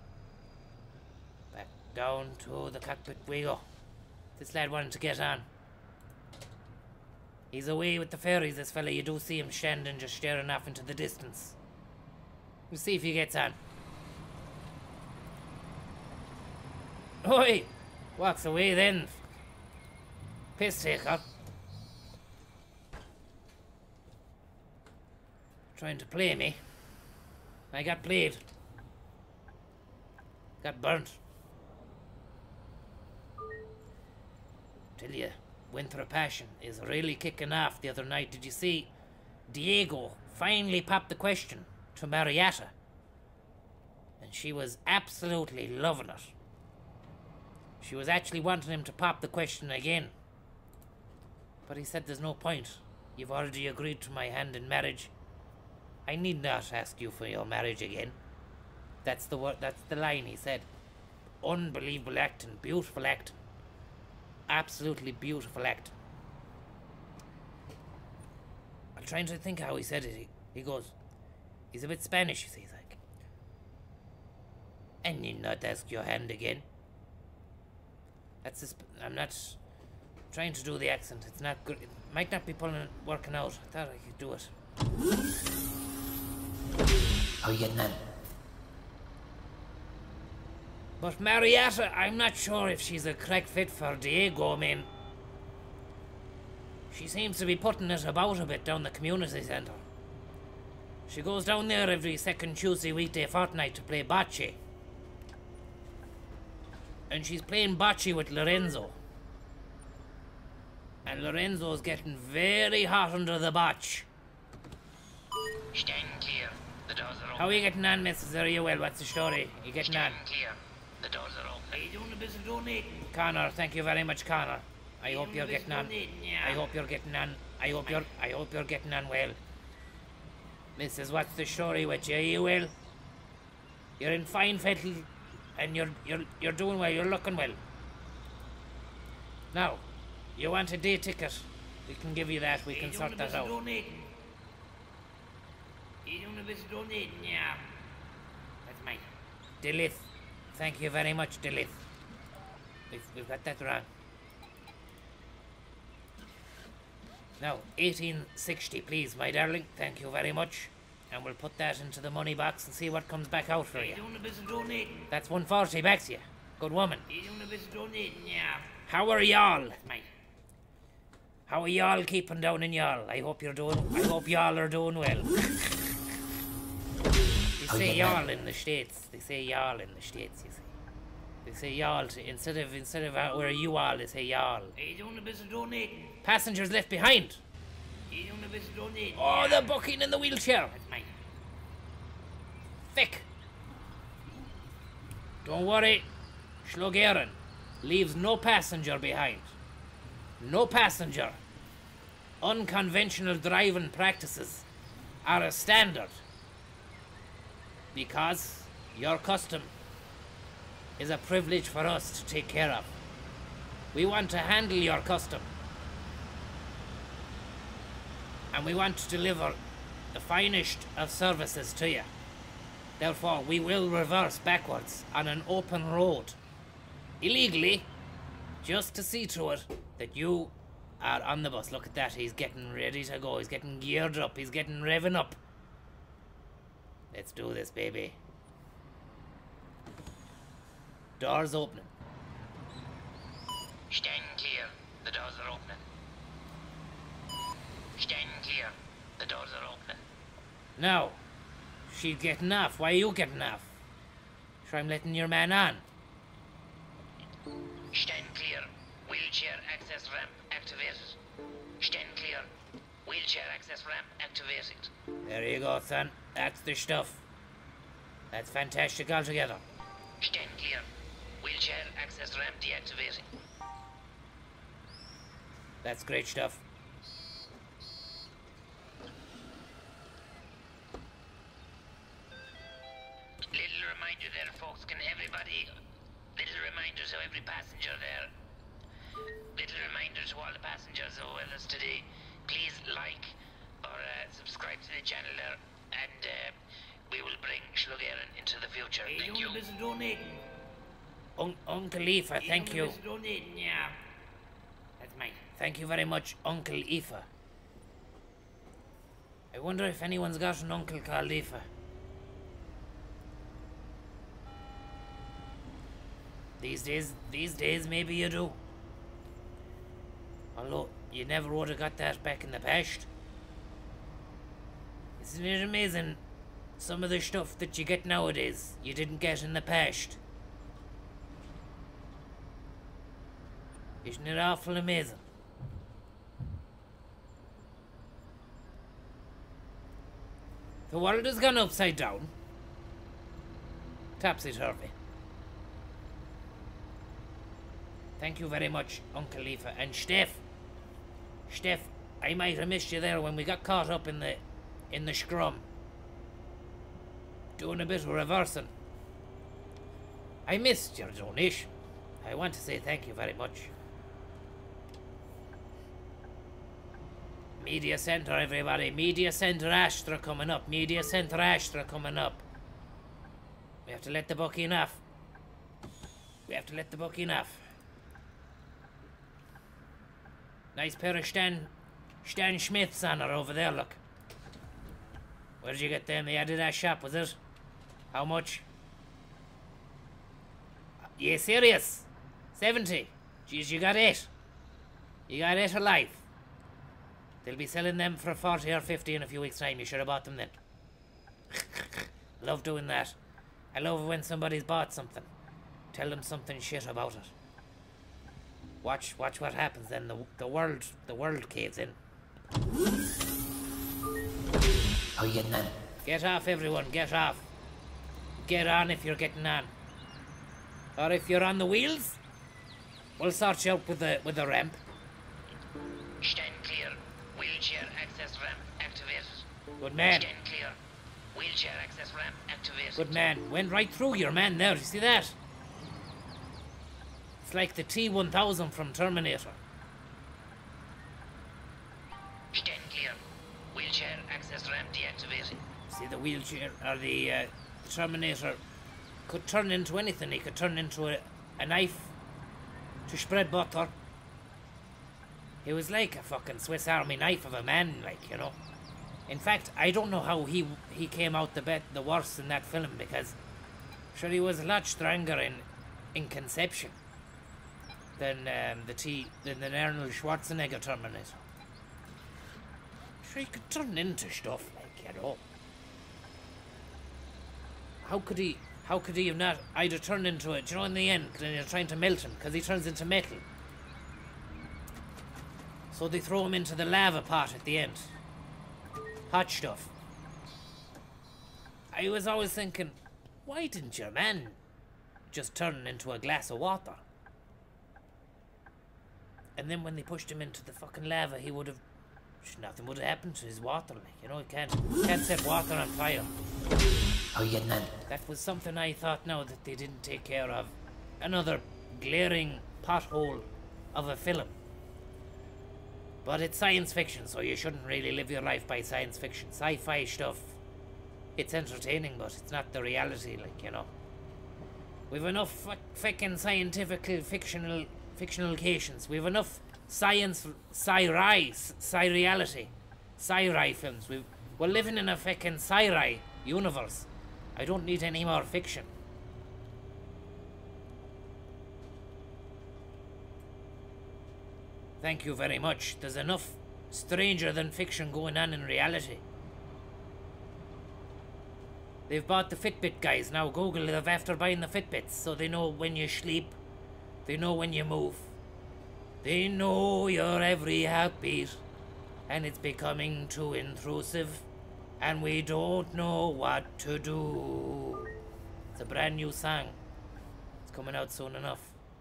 back down to the cockpit we go. This lad wanted to get on. He's away with the ferries, this fella. You do see him standing just staring off into the distance. We'll see if he gets on. Oi! Walks away then. Piss taker. Trying to play me. I got played. Got burnt. Tell you, Winter Passion is really kicking off the other night. Did you see Diego finally popped the question to Marietta? And she was absolutely loving it. She was actually wanting him to pop the question again. But he said there's no point. You've already agreed to my hand in marriage. I need not ask you for your marriage again. That's the word. That's the line he said. Unbelievable acting, beautiful acting, absolutely beautiful acting. I'm trying to think how he said it. He goes, he's a bit Spanish, you see. He's like, I need not ask your hand again. That's I'm not trying to do the accent. It's not good. It might not be working out. I thought I could do it. How you getting on? But Marietta, I'm not sure if she's a correct fit for Diego, I mean. She seems to be putting it about a bit down the community centre. She goes down there every second Tuesday, weekday, fortnight to play bocce. And she's playing bocce with Lorenzo. And Lorenzo's getting very hot under the botch. Stand clear. The doors are open. How are you getting on, Mrs. Are you well? What's the story? You getting on? Stand clear. The doors are open. Are you doing a bit of donating? Connor, thank you very much, Connor. I hope you're getting on. I hope you're getting on. I hope you're getting on well. Mrs. What's the story with you? Are you well? You're in fine fettle and you're doing well, you're looking well. Now, you want a day ticket? We can give you that, we can sort that out. Are you doing a bit of donating? Yeah. That's mine. Dilith. Thank you very much, Dilith. We've got that wrong. Now, 1860, please, my darling. Thank you very much. And we'll put that into the money box and see what comes back out for you. Doing a bit of donating? That's 140 back to you. Good woman. You doing a bit of donating? Yeah. How are y'all? That's mine. How are y'all keeping down in y'all? I hope y'all are doing well. They say y'all in the States. They say y'all in the States, you see. They say y'all instead of where you all, they say y'all. Are you doing a bit of donating? Passengers left behind. Are you doing a bit of donating? Oh, the booking in the wheelchair. That's mine. Thick. Don't worry. Shlug leaves no passenger behind. No passenger. Unconventional driving practices are a standard. Because your custom is a privilege for us to take care of. We want to handle your custom and we want to deliver the finest of services to you. Therefore, we will reverse backwards on an open road, illegally, just to see to it that you are on the bus. Look at that, he's getting ready to go, he's getting geared up, he's getting revving up. Let's do this, baby. Doors opening. Stand clear. The doors are opening. Stand clear. The doors are opening. Now, she's getting off. Why are you getting off? Sure, I'm letting your man on. Stand clear. Wheelchair access ramp activated. Stand clear. Wheelchair access ramp activated. There you go, son. That's the stuff. That's fantastic altogether. Stand clear. Wheelchair access ramp deactivating. That's great stuff. Little reminder there, folks. Can everybody... Little reminder to every passenger there. Little reminder to all the passengers who are with us today. Please like or subscribe to the channel there. And we will bring Shlug into the future. Thank you. Mr. Donating. Uncle Aoife, thank you. Mr. Donating, yeah. That's mine. Thank you very much, Uncle Aoife. I wonder if anyone's got an uncle called Aoife. These days, maybe you do. Although, you never would have got that back in the past. Isn't it amazing? Some of the stuff that you get nowadays, you didn't get in the past. Isn't it awful amazing? The world has gone upside down. Topsy-turvy. Thank you very much, Uncle Aoife. And Steph, I might have missed you there when we got caught up in the scrum. Doing a bit of reversing. I missed your donation. I want to say thank you very much. Media Centre, everybody. Media Centre Astra coming up. Media Centre Astra coming up. We have to let the booking off. We have to let the booking off. Nice pair of Stan Schmidts on her over there, look. Where did you get them? The Adidas shop, was it? How much? You serious? 70? Jeez, you got 8. You got 8 alive. They'll be selling them for 40 or 50 in a few weeks' time. You should have bought them then. Love doing that. I love when somebody's bought something. Tell them something shit about it. Watch what happens then. The world caves in. How you getting on? Get off, everyone. Get off. Get on if you're getting on. Or if you're on the wheels, we'll sort you out with the ramp. Stand clear. Wheelchair access ramp activated. Good man. Stand clear. Wheelchair access ramp activated. Good man. Went right through your man there. You see that? It's like the T-1000 from Terminator. Stand clear. Wheelchair access ramp deactivating. See, the wheelchair, or the Terminator could turn into anything. He could turn into a knife to spread butter. He was like a fucking Swiss Army knife of a man, like, you know. In fact, I don't know how he came out the worst in that film, because sure, he was a lot stronger in conception than the Arnold Schwarzenegger Terminator. Sure, he could turn into stuff, like, you know. How could he have not either turned into it, you know, in the end, when you're trying to melt him, because he turns into metal. So they throw him into the lava pot at the end. Hot stuff. I was always thinking, why didn't your man just turn into a glass of water? And then when they pushed him into the fucking lava, he would have... nothing would have happened to his water, like, you know, you can't set water on fire. How you getting on? That was something I thought now that they didn't take care of. Another glaring pothole of a film. But it's science fiction, so you shouldn't really live your life by science fiction. Sci-fi stuff, it's entertaining, but it's not the reality, like, you know. We've enough fucking scientific fictional cations. We've enough science, sci-reality, sci-fi films. We're living in a fucking sci-fi universe. I don't need any more fiction. Thank you very much. There's enough stranger than fiction going on in reality. They've bought the Fitbit guys. Now Google have after buying the Fitbits, so they know when you sleep. They know when you move. They know your every heartbeat. And it's becoming too intrusive. And we don't know what to do. It's a brand new song. It's coming out soon enough.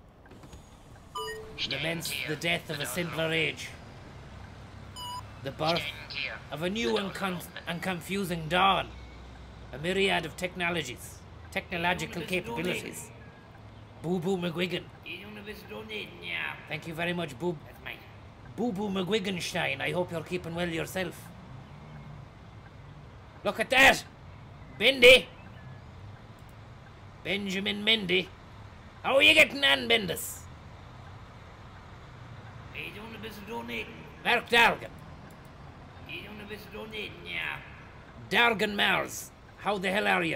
Laments the death of a simpler age. The birth of a new and confusing dawn. A myriad of technological capabilities. Boo Boo McGuigan. Thank you very much, Boo Boo McGuiganstein. I hope you're keeping well yourself. Look at that! Bendy! Benjamin Mendy. How are you getting on, Bendis? Mark Dargan. Dargan Mars. How the hell are you?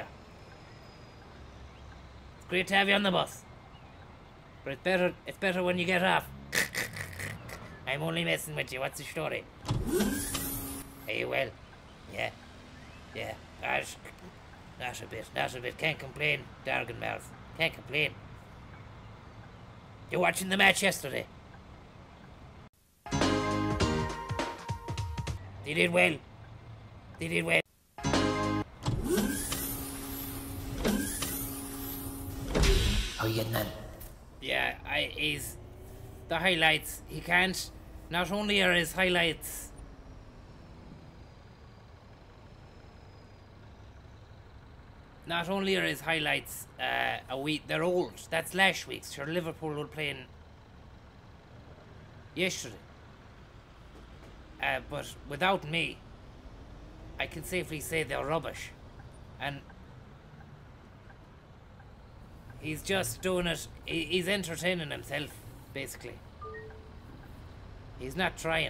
It's great to have you on the bus. But it's better when you get off. I'm only messing with you. What's the story? Are you well? Yeah. Yeah. Not a bit. Can't complain, Dargan Mars. Can't complain. You watching the match yesterday? They did well. They did well. How you getting on? Yeah, he's the highlights. He can't. Not only are his highlights a week. They're old. That's last week's. Sure, Liverpool were playing yesterday. But without me, I can safely say they're rubbish. And he's just doing it. He's entertaining himself, basically. He's not trying.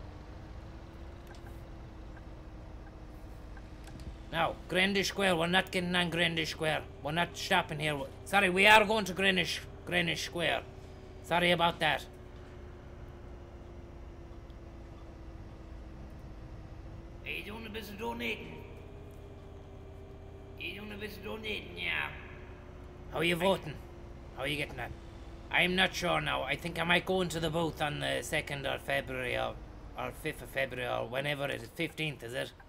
Now, Greenwich Square, we're not getting on Greenwich Square. We're not stopping here. Sorry, we are going to Greenwich Square. Sorry about that. Are you doing a bit of donating? Are you doing a bit of donating, yeah? How are you voting? How are you getting on? I'm not sure now. I think I might go into the booth on the 2nd of February or 5th of February or whenever it is. 15th, is it?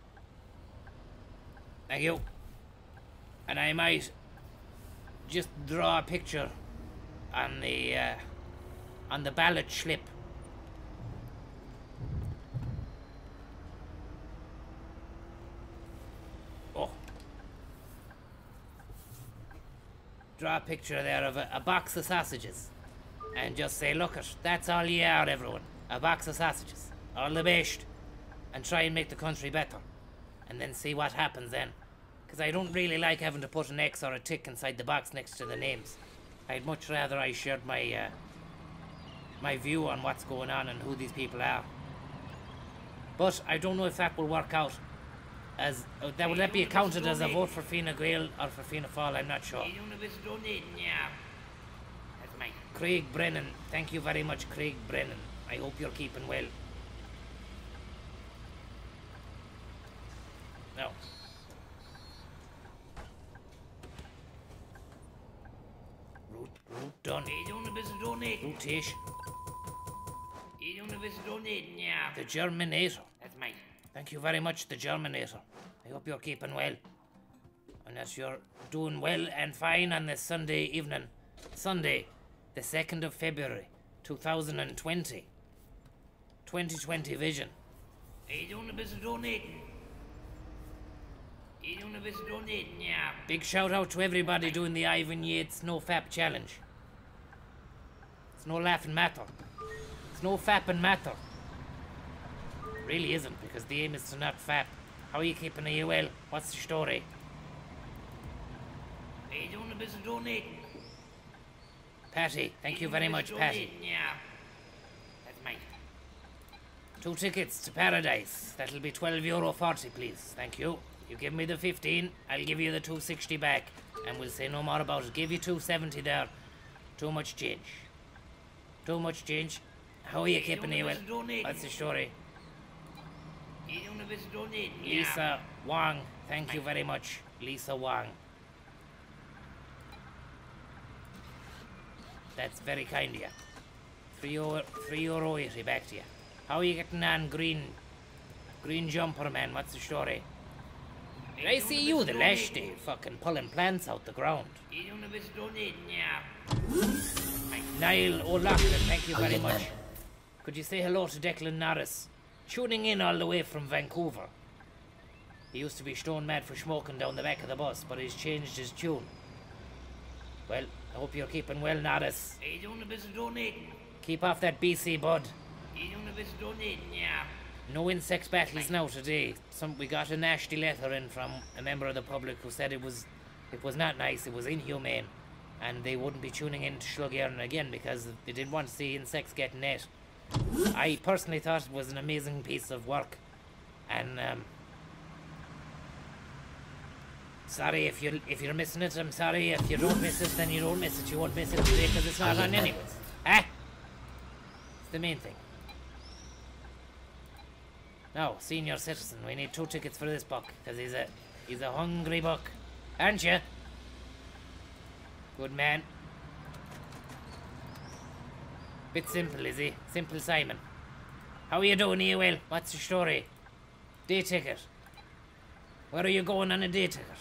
Thank you. And I might just draw a picture on the ballot slip. Oh. Draw a picture there of a box of sausages. And just say, look it, that's all you are, everyone. A box of sausages. All the best. And try and make the country better. And then see what happens then. Because I don't really like having to put an X or a tick inside the box next to the names. I'd much rather I shared my my view on what's going on and who these people are. But I don't know if that will work out. As will that be accounted as a vote for Fianna Gael or for Fianna Fáil? I'm not sure. Craig Brennan, thank you very much, Craig Brennan. I hope you're keeping well. Now. Root done. Root-ish. The Germinator. That's mine. Thank you very much, the Germinator. I hope you're keeping well. And that you're doing well and fine on this Sunday evening. Sunday, the 2nd of February, 2020. 2020 vision. Are you doing a bit of donating? Are you doing a bit of donating, yeah? Big shout out to everybody doing the Ivan Yates No Fap Challenge. It's no laughing matter. It's no fapping matter. really isn't, because the aim is to not fap. How are you keeping it well? What's the story? He's doing a bit of donating. Patty, thank you very much, Patty. Yeah. That's mine. 2 tickets to Paradise. That'll be €12.40, please. Thank you. You give me the 15, I'll give you the 260 back, and we'll say no more about it. Give you 270 there. Too much change. Too much change. How are you keeping it well? What's the story? He's doing a bit of donating. Lisa Wang, thank you very much. Lisa Wang. That's very kind of you. €3.80 back to you. How are you getting on, green jumper man? What's the story? Did I see you the last day fucking pulling plants out the ground? He's doing a bit of donating, yeah. Niall O'Loughlin, thank you very much. Could you say hello to Declan Norris? Tuning in all the way from Vancouver. He used to be stone mad for smoking down the back of the bus, but he's changed his tune. Well, I hope you're keeping well, Norris. He's doing a bit of donating. Keep off that BC, bud. He's doing a bit of donating, yeah. No insect battles now today. We got a nasty letter in from a member of the public who said it was not nice, it was inhumane, and they wouldn't be tuning in to Shlug again because they didn't want to see insects getting ate. I personally thought it was an amazing piece of work, and sorry if you're missing it. I'm sorry if you don't miss it, then you don't miss it. You won't miss it today because it's not on anyways. It's the main thing. Now, senior citizen, we need 2 tickets for this buck because he's a hungry buck, aren't you? Good man. Bit simple, is he? Simple Simon. How are you doing, you well? What's your story? Day ticket. Where are you going on a day ticket?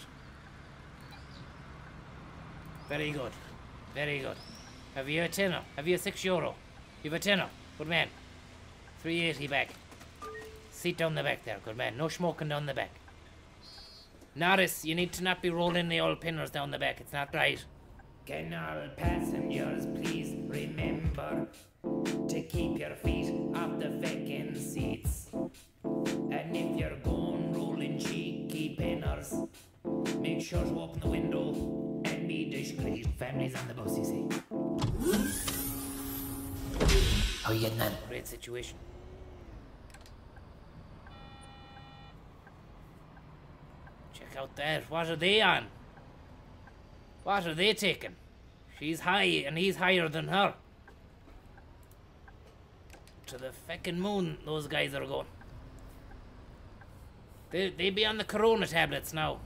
Very good. Very good. Have you a tenner? Have you a €6? You've a tenner. Good man. 380 back. Seat down the back there. Good man. No smoking down the back. Norris, you need to not be rolling the old pinners down the back. It's not right. Can all passengers please remember to keep your feet off the fucking seats? And if you're going rolling cheeky pinners, make sure to open the window and be discreet. Families on the bus, you see. How you getting on? Great situation. Check out that. What are they on? What are they taking? She's high and he's higher than her. To the feckin' moon those guys are going. They be on the corona tablets now.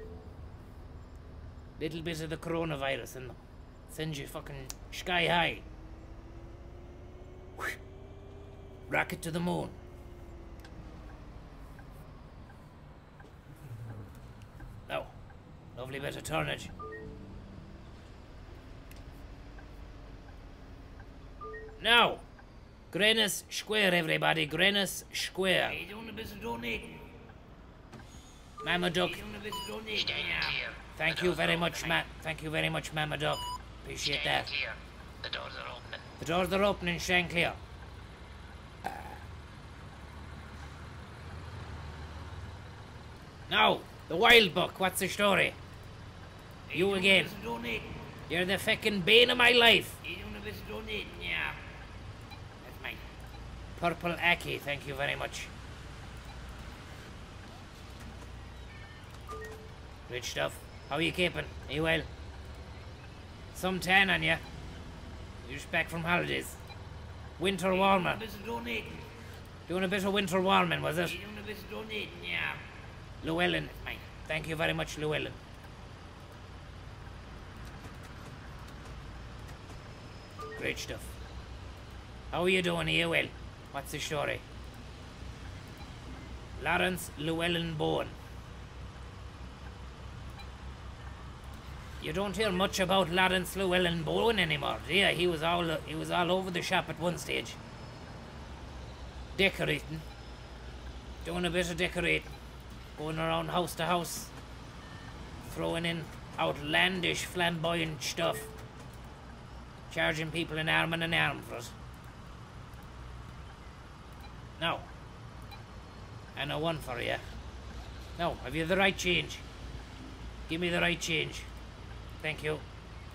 Little bit of the coronavirus in them. Sends you fucking sky high. Whew. Rocket to the moon. Now, lovely bit of turnage. Now, Greenwich Square, everybody. Greenwich Square. He's doing a bit of donating. Mama Duck. He's doing a bit of donating, Stand yeah. clear. Thank The you doors very are much, opening. Thank you very much, Mama Duck. Appreciate Stand that. clear. The doors are opening. The doors are opening, stand clear. Now, the wild buck, what's the story? You again. He's doing a bit of donating. You're the feckin' bane of my life. He's doing a bit of donating, yeah. That's mine. Purple Aki, thank you very much. Great stuff. How are you keeping? Are you well? Some tan on you. You're just back from holidays. Winter warmer. He's doing a bit of donating. Doing a bit of winter warming, was it? He's doing a bit of donating, yeah. Llewellyn. That's mine. Thank you very much, Llewellyn. Great stuff. How are you doing? Are you well? What's the story? Lawrence Llewellyn Bowen. You don't hear much about Lawrence Llewellyn Bowen anymore, do you? He was all over the shop at one stage. Decorating. Doing a bit of decorating. Going around house to house. Throwing in outlandish flamboyant stuff. Charging people an arm and an arm for it. Now, And a 1 for you. Now, have you the right change? Give me the right change. Thank you.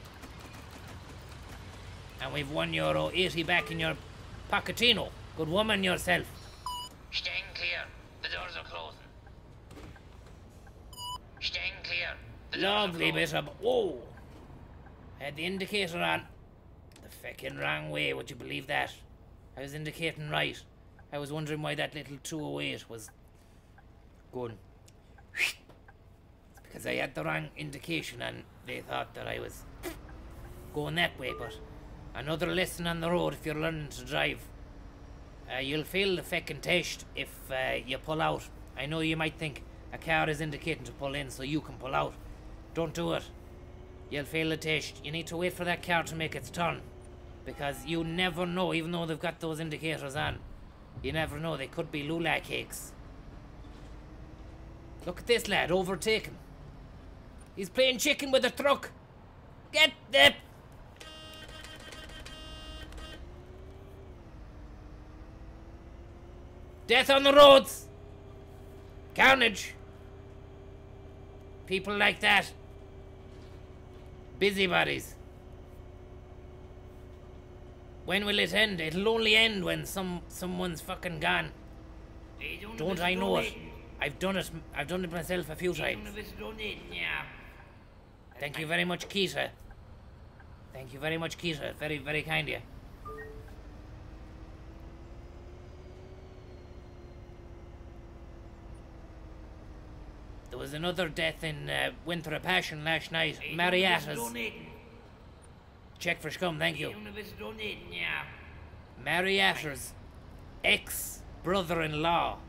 And we've €1.80 back in your pocketino. Good woman yourself. Stand clear. The doors are closing. Stand clear. The doors are Lovely closing. bit of... Whoa! Had the indicator on. The fucking wrong way, would you believe that? I was indicating right. I was wondering why that little 208 was going. It's because I had the wrong indication and they thought that I was going that way, but another lesson on the road if you're learning to drive. You'll fail the fucking test if you pull out. I know you might think a car is indicating to pull in so you can pull out. Don't do it. You'll fail the test. You need to wait for that car to make its turn. Because you never know, even though they've got those indicators on, you never know, they could be lula cakes. Look at this lad, overtaken. He's playing chicken with a truck. Get the... Death on the roads. Carnage. People like that. Busybodies. When will it end? It'll only end when someone's fucking gone. Don't I know it? I've done it myself a few times. Thank you very much, Keita. Thank you very much, Keita. Very, very kind of you. There was another death in Winter of Passion last night. Mariatta's. Check for scum, thank you. Mariatta's ex-brother-in-law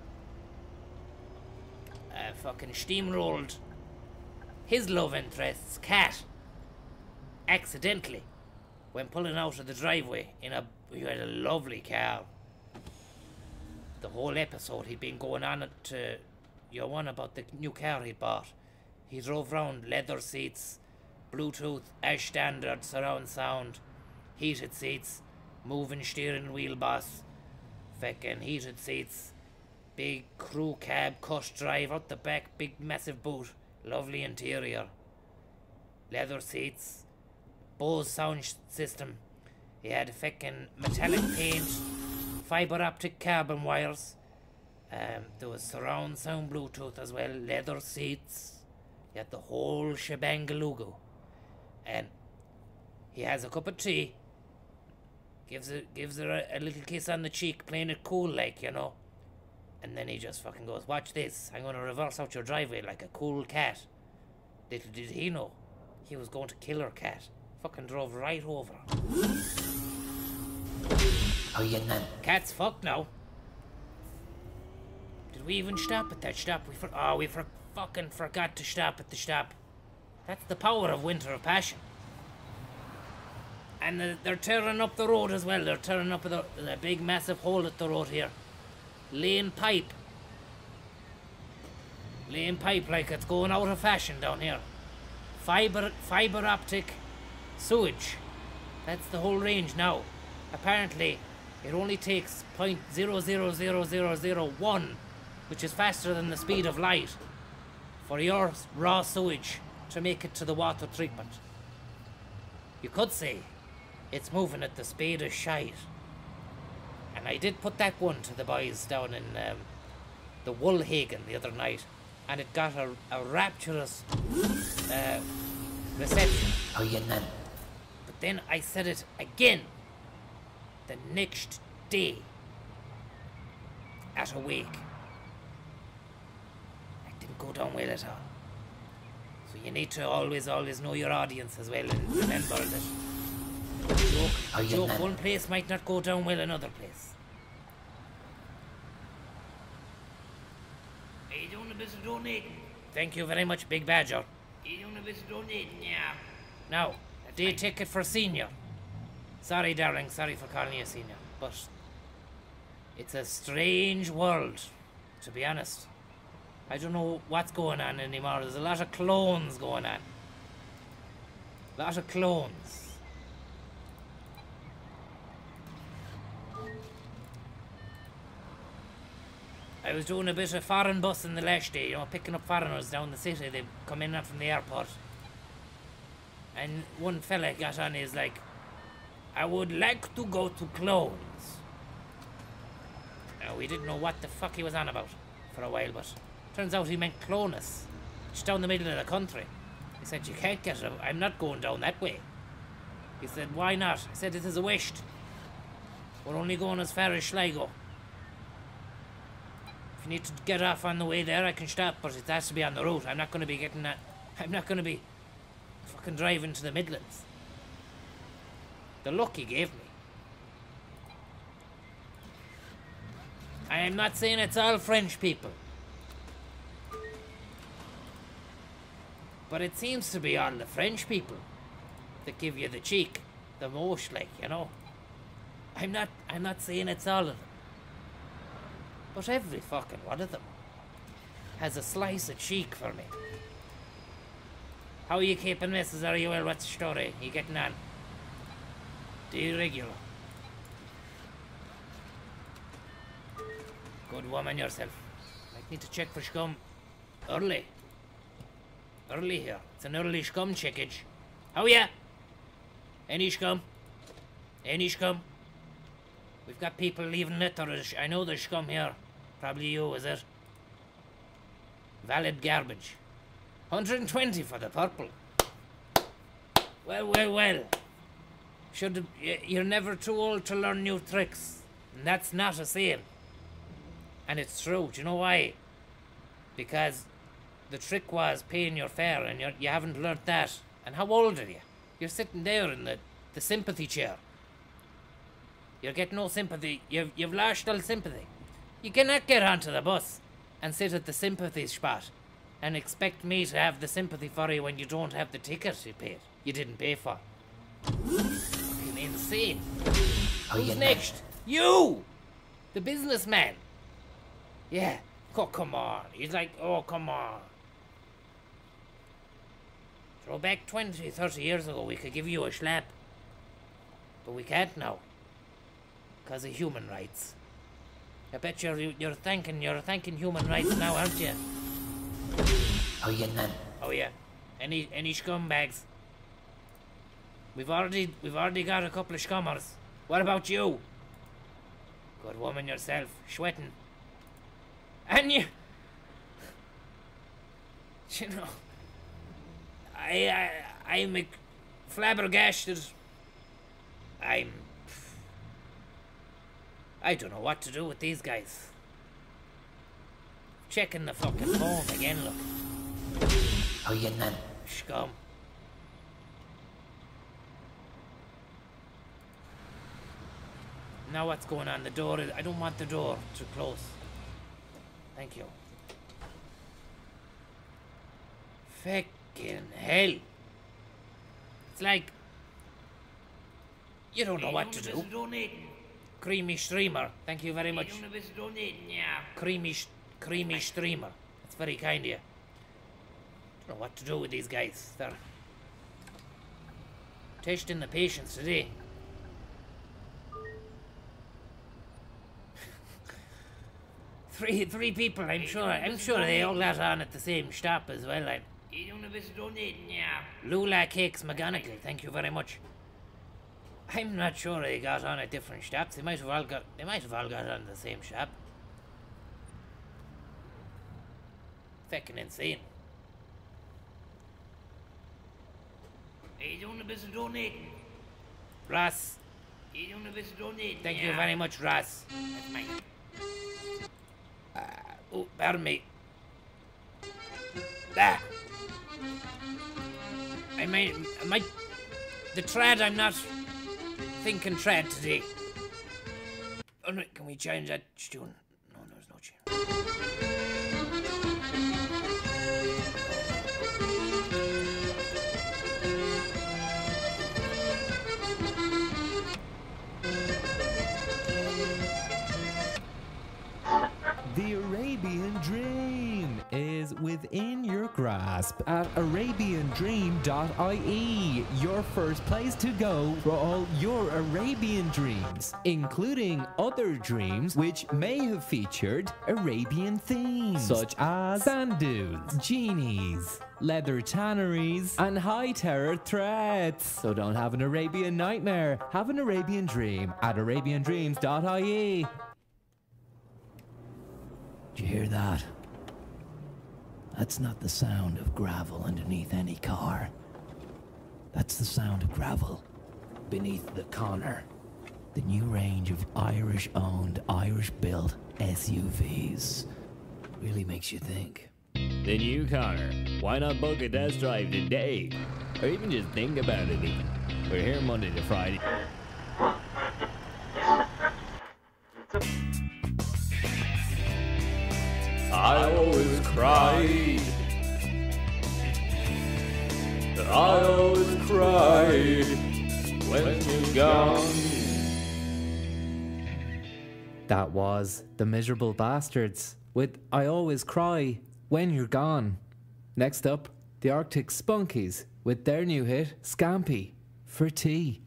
fucking steamrolled his love interest's cat accidentally when pulling out of the driveway in he had a lovely car. The whole episode he'd been going on to your one about the new car he'd bought. He drove round, leather seats, Bluetooth, as standard, surround sound, heated seats, moving steering wheel boss, fucking heated seats, big crew cab, cush drive out the back, big massive boot, lovely interior, leather seats, Bose sound system. He had fucking metallic paint, fiber optic carbon wires. There was surround sound Bluetooth as well, leather seats. He had the whole shebangaloogo. And he has a cup of tea, gives her a little kiss on the cheek, playing it cool like, you know. And then he just fucking goes, watch this, I'm gonna reverse out your driveway like a cool cat. Little did he know, he was going to kill her cat. Fucking drove right over her. How you getting on? Cat's fucked now. Did we even stop at that stop? We fucking forgot to stop at the stop. That's the power of Winter of Passion. And they're tearing up the road as well. They're tearing up the big massive hole at the road here. Laying pipe. Laying pipe like it's going out of fashion down here. Fiber optic sewage. That's the whole range now. Apparently, it only takes 0.000001, which is faster than the speed of light, for your raw sewage to make it to the water treatment. You could say it's moving at the speed of shite. And I did put that one to the boys down in the Woolhagen the other night, and it got a rapturous reception. How you getting on? But then I said it again the next day at a wake. It didn't go down well at all. So you need to always know your audience as well, and remember that a joke one place might not go down well another place. Are you doing a bit of donating? Thank you very much, Big Badger. Are you doing a bit of donating? Yeah. Now, a day ticket for senior. Sorry, darling, sorry for calling you senior, but it's a strange world, to be honest. I don't know what's going on anymore. There's a lot of clones going on. A lot of clones. I was doing a bit of foreign busing the last day, you know, picking up foreigners down the city. They come in from the airport. And one fella got on, he's like, I would like to go to clones. Now, we didn't know what the fuck he was on about for a while, but turns out he meant Clonus. It's down the middle of the country. He said, you can't get it. I'm not going down that way. He said, why not? I said, it is a wish. We're only going as far as Sligo. If you need to get off on the way there, I can stop, but it has to be on the route. I'm not going to be getting that. I'm not going to be fucking driving to the Midlands. The look he gave me. I am not saying it's all French people. But it seems to be all the French people that give you the cheek the most, like, you know. I'm not saying it's all of them. But every fucking one of them has a slice of cheek for me. How are you keeping, Mrs. Are you well? What's the story? You getting on? Do you regular? Good woman yourself. Might need to check for scum. Early. Early here. It's an early scum checkage. How are ya? Any scum? Any scum? We've got people leaving it, or I know there's scum here. Probably you, is it? Valid garbage. 120 for the purple. Well, well, well. You're never too old to learn new tricks. And that's not a saying. And it's true. Do you know why? Because the trick was paying your fare, and you haven't learnt that. And how old are you? You're sitting there in the sympathy chair. You'll get no sympathy. You've lost all sympathy. You cannot get onto the bus and sit at the sympathy spot and expect me to have the sympathy for you when you don't have the ticket you paid. You didn't pay for. Fucking insane. Who's next? You! The businessman. Yeah. Oh, come on. He's like, oh, come on. Throw back 20, 30 years ago, we could give you a slap. But we can't now. Because of human rights. I bet you're thanking human rights now, aren't you? How you getting on? Oh yeah. Any scumbags? We've already got a couple of scummers. What about you? Good woman yourself, sweating. And you know, I'm flabbergasted. I don't know what to do with these guys. Checking the fucking phone again, look. How you getting on? Scum. Now what's going on? The door is... I don't want the door to close. Thank you. Fucking hell. It's like... You don't know what to do. Creamy streamer. Thank you very much. Creamy streamer. That's very kind of you. Don't know what to do with these guys. They're testing the patience today. Three people, I'm sure they all got on at the same shop as well. Lula Cakes McGonagall, thank you very much. I'm not sure they got on at different shops. They might have all got on the same shop. Fucking insane. He's doing a bit of donating. Ross. He's doing a bit of donating. Thank you very much, Ross. That's mine. Oh, pardon me. Ah. I might, the trad, I'm not thinking trad today. Oh no, can we change that tune? No, there's no tune. The Arabian Dream is within your grasp at ArabianDream.ie, your first place to go for all your Arabian dreams, including other dreams which may have featured Arabian themes, such as sand dunes, genies, leather tanneries, and high terror threats. So don't have an Arabian nightmare, have an Arabian dream at ArabianDreams.ie. Did you hear that? That's not the sound of gravel underneath any car. That's the sound of gravel beneath the Connor, the new range of Irish-owned, Irish-built SUVs. Really makes you think. The new Connor. Why not book a test drive today? Or even just think about it even. We're here Monday to Friday. I always cried. I always cried when you're gone. That was The Miserable Bastards with I Always Cry When You're Gone. Next up, the Arctic Spunkies with their new hit, Scampi, for Tea.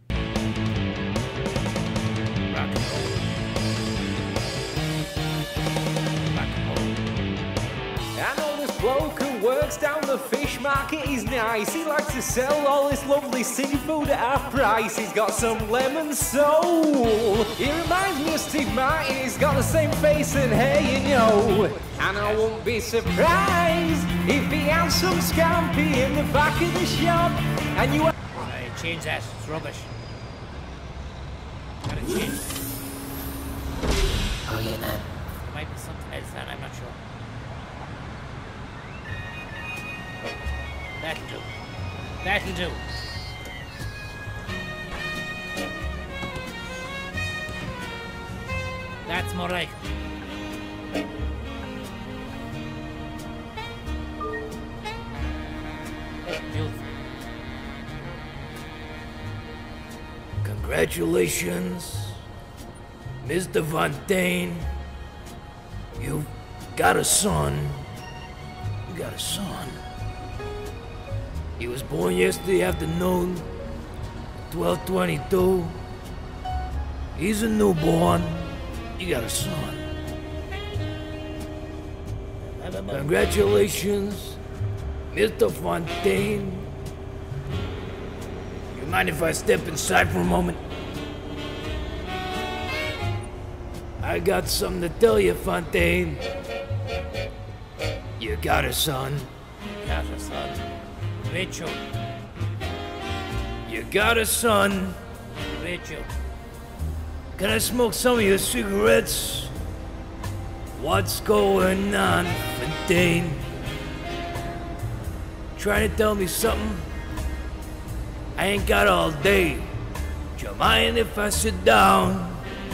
I know this bloke who works down the fish market is nice. He likes to sell all this lovely seafood at half price. He's got some lemon soul. He reminds me of Steve Martin. He's got the same face and hair, you know. And I won't be surprised if he has some scampi in the back of the shop. And you... Change that. It's rubbish. Gotta change. Oh, yeah, man. There might be something else then, I'm not sure. That'll do. That'll do. That's more like it. Beautiful. Congratulations, Mr. Fontaine. You've got a son. You got a son. He was born yesterday afternoon, 12:22. He's a newborn. You got a son. Congratulations, Mr. Fontaine. You mind if I step inside for a moment? I got something to tell you, Fontaine. You got a son. Got a son. Rachel. You got a son. Rachel. Can I smoke some of your cigarettes? What's going on, Fontaine? Trying to tell me something? I ain't got all day. Do you mind if I sit down?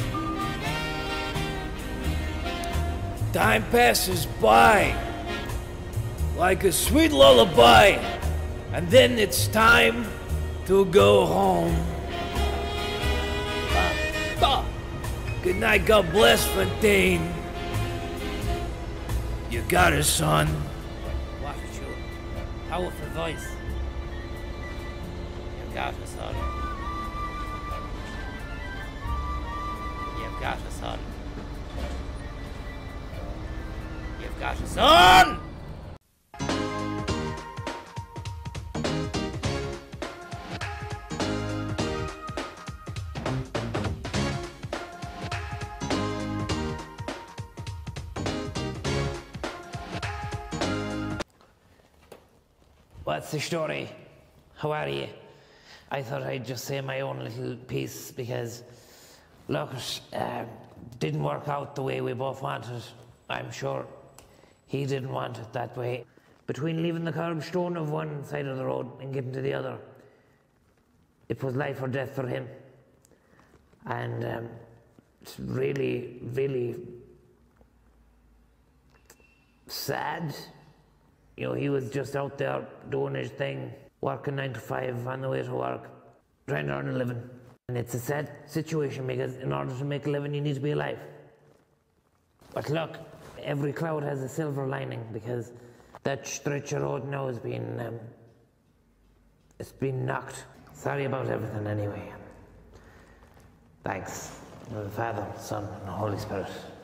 Time passes by like a sweet lullaby, and then it's time to go home. Good night, God bless, Fontaine. You got a son. What a show. Powerful voice. You got a son. You've got a son. You've got a son! What's the story? How are you? I thought I'd just say my own little piece because, look, didn't work out the way we both wanted. I'm sure he didn't want it that way. Between leaving the curbstone of one side of the road and getting to the other, it was life or death for him. And it's really, really sad. You know, he was just out there doing his thing, working 9 to 5 on the way to work, trying to earn a living. And it's a sad situation because in order to make a living, you need to be alive. But look, every cloud has a silver lining because That stretch of road now has been, it's been knocked. Sorry about everything anyway. Thanks. The Father, Son, and Holy Spirit.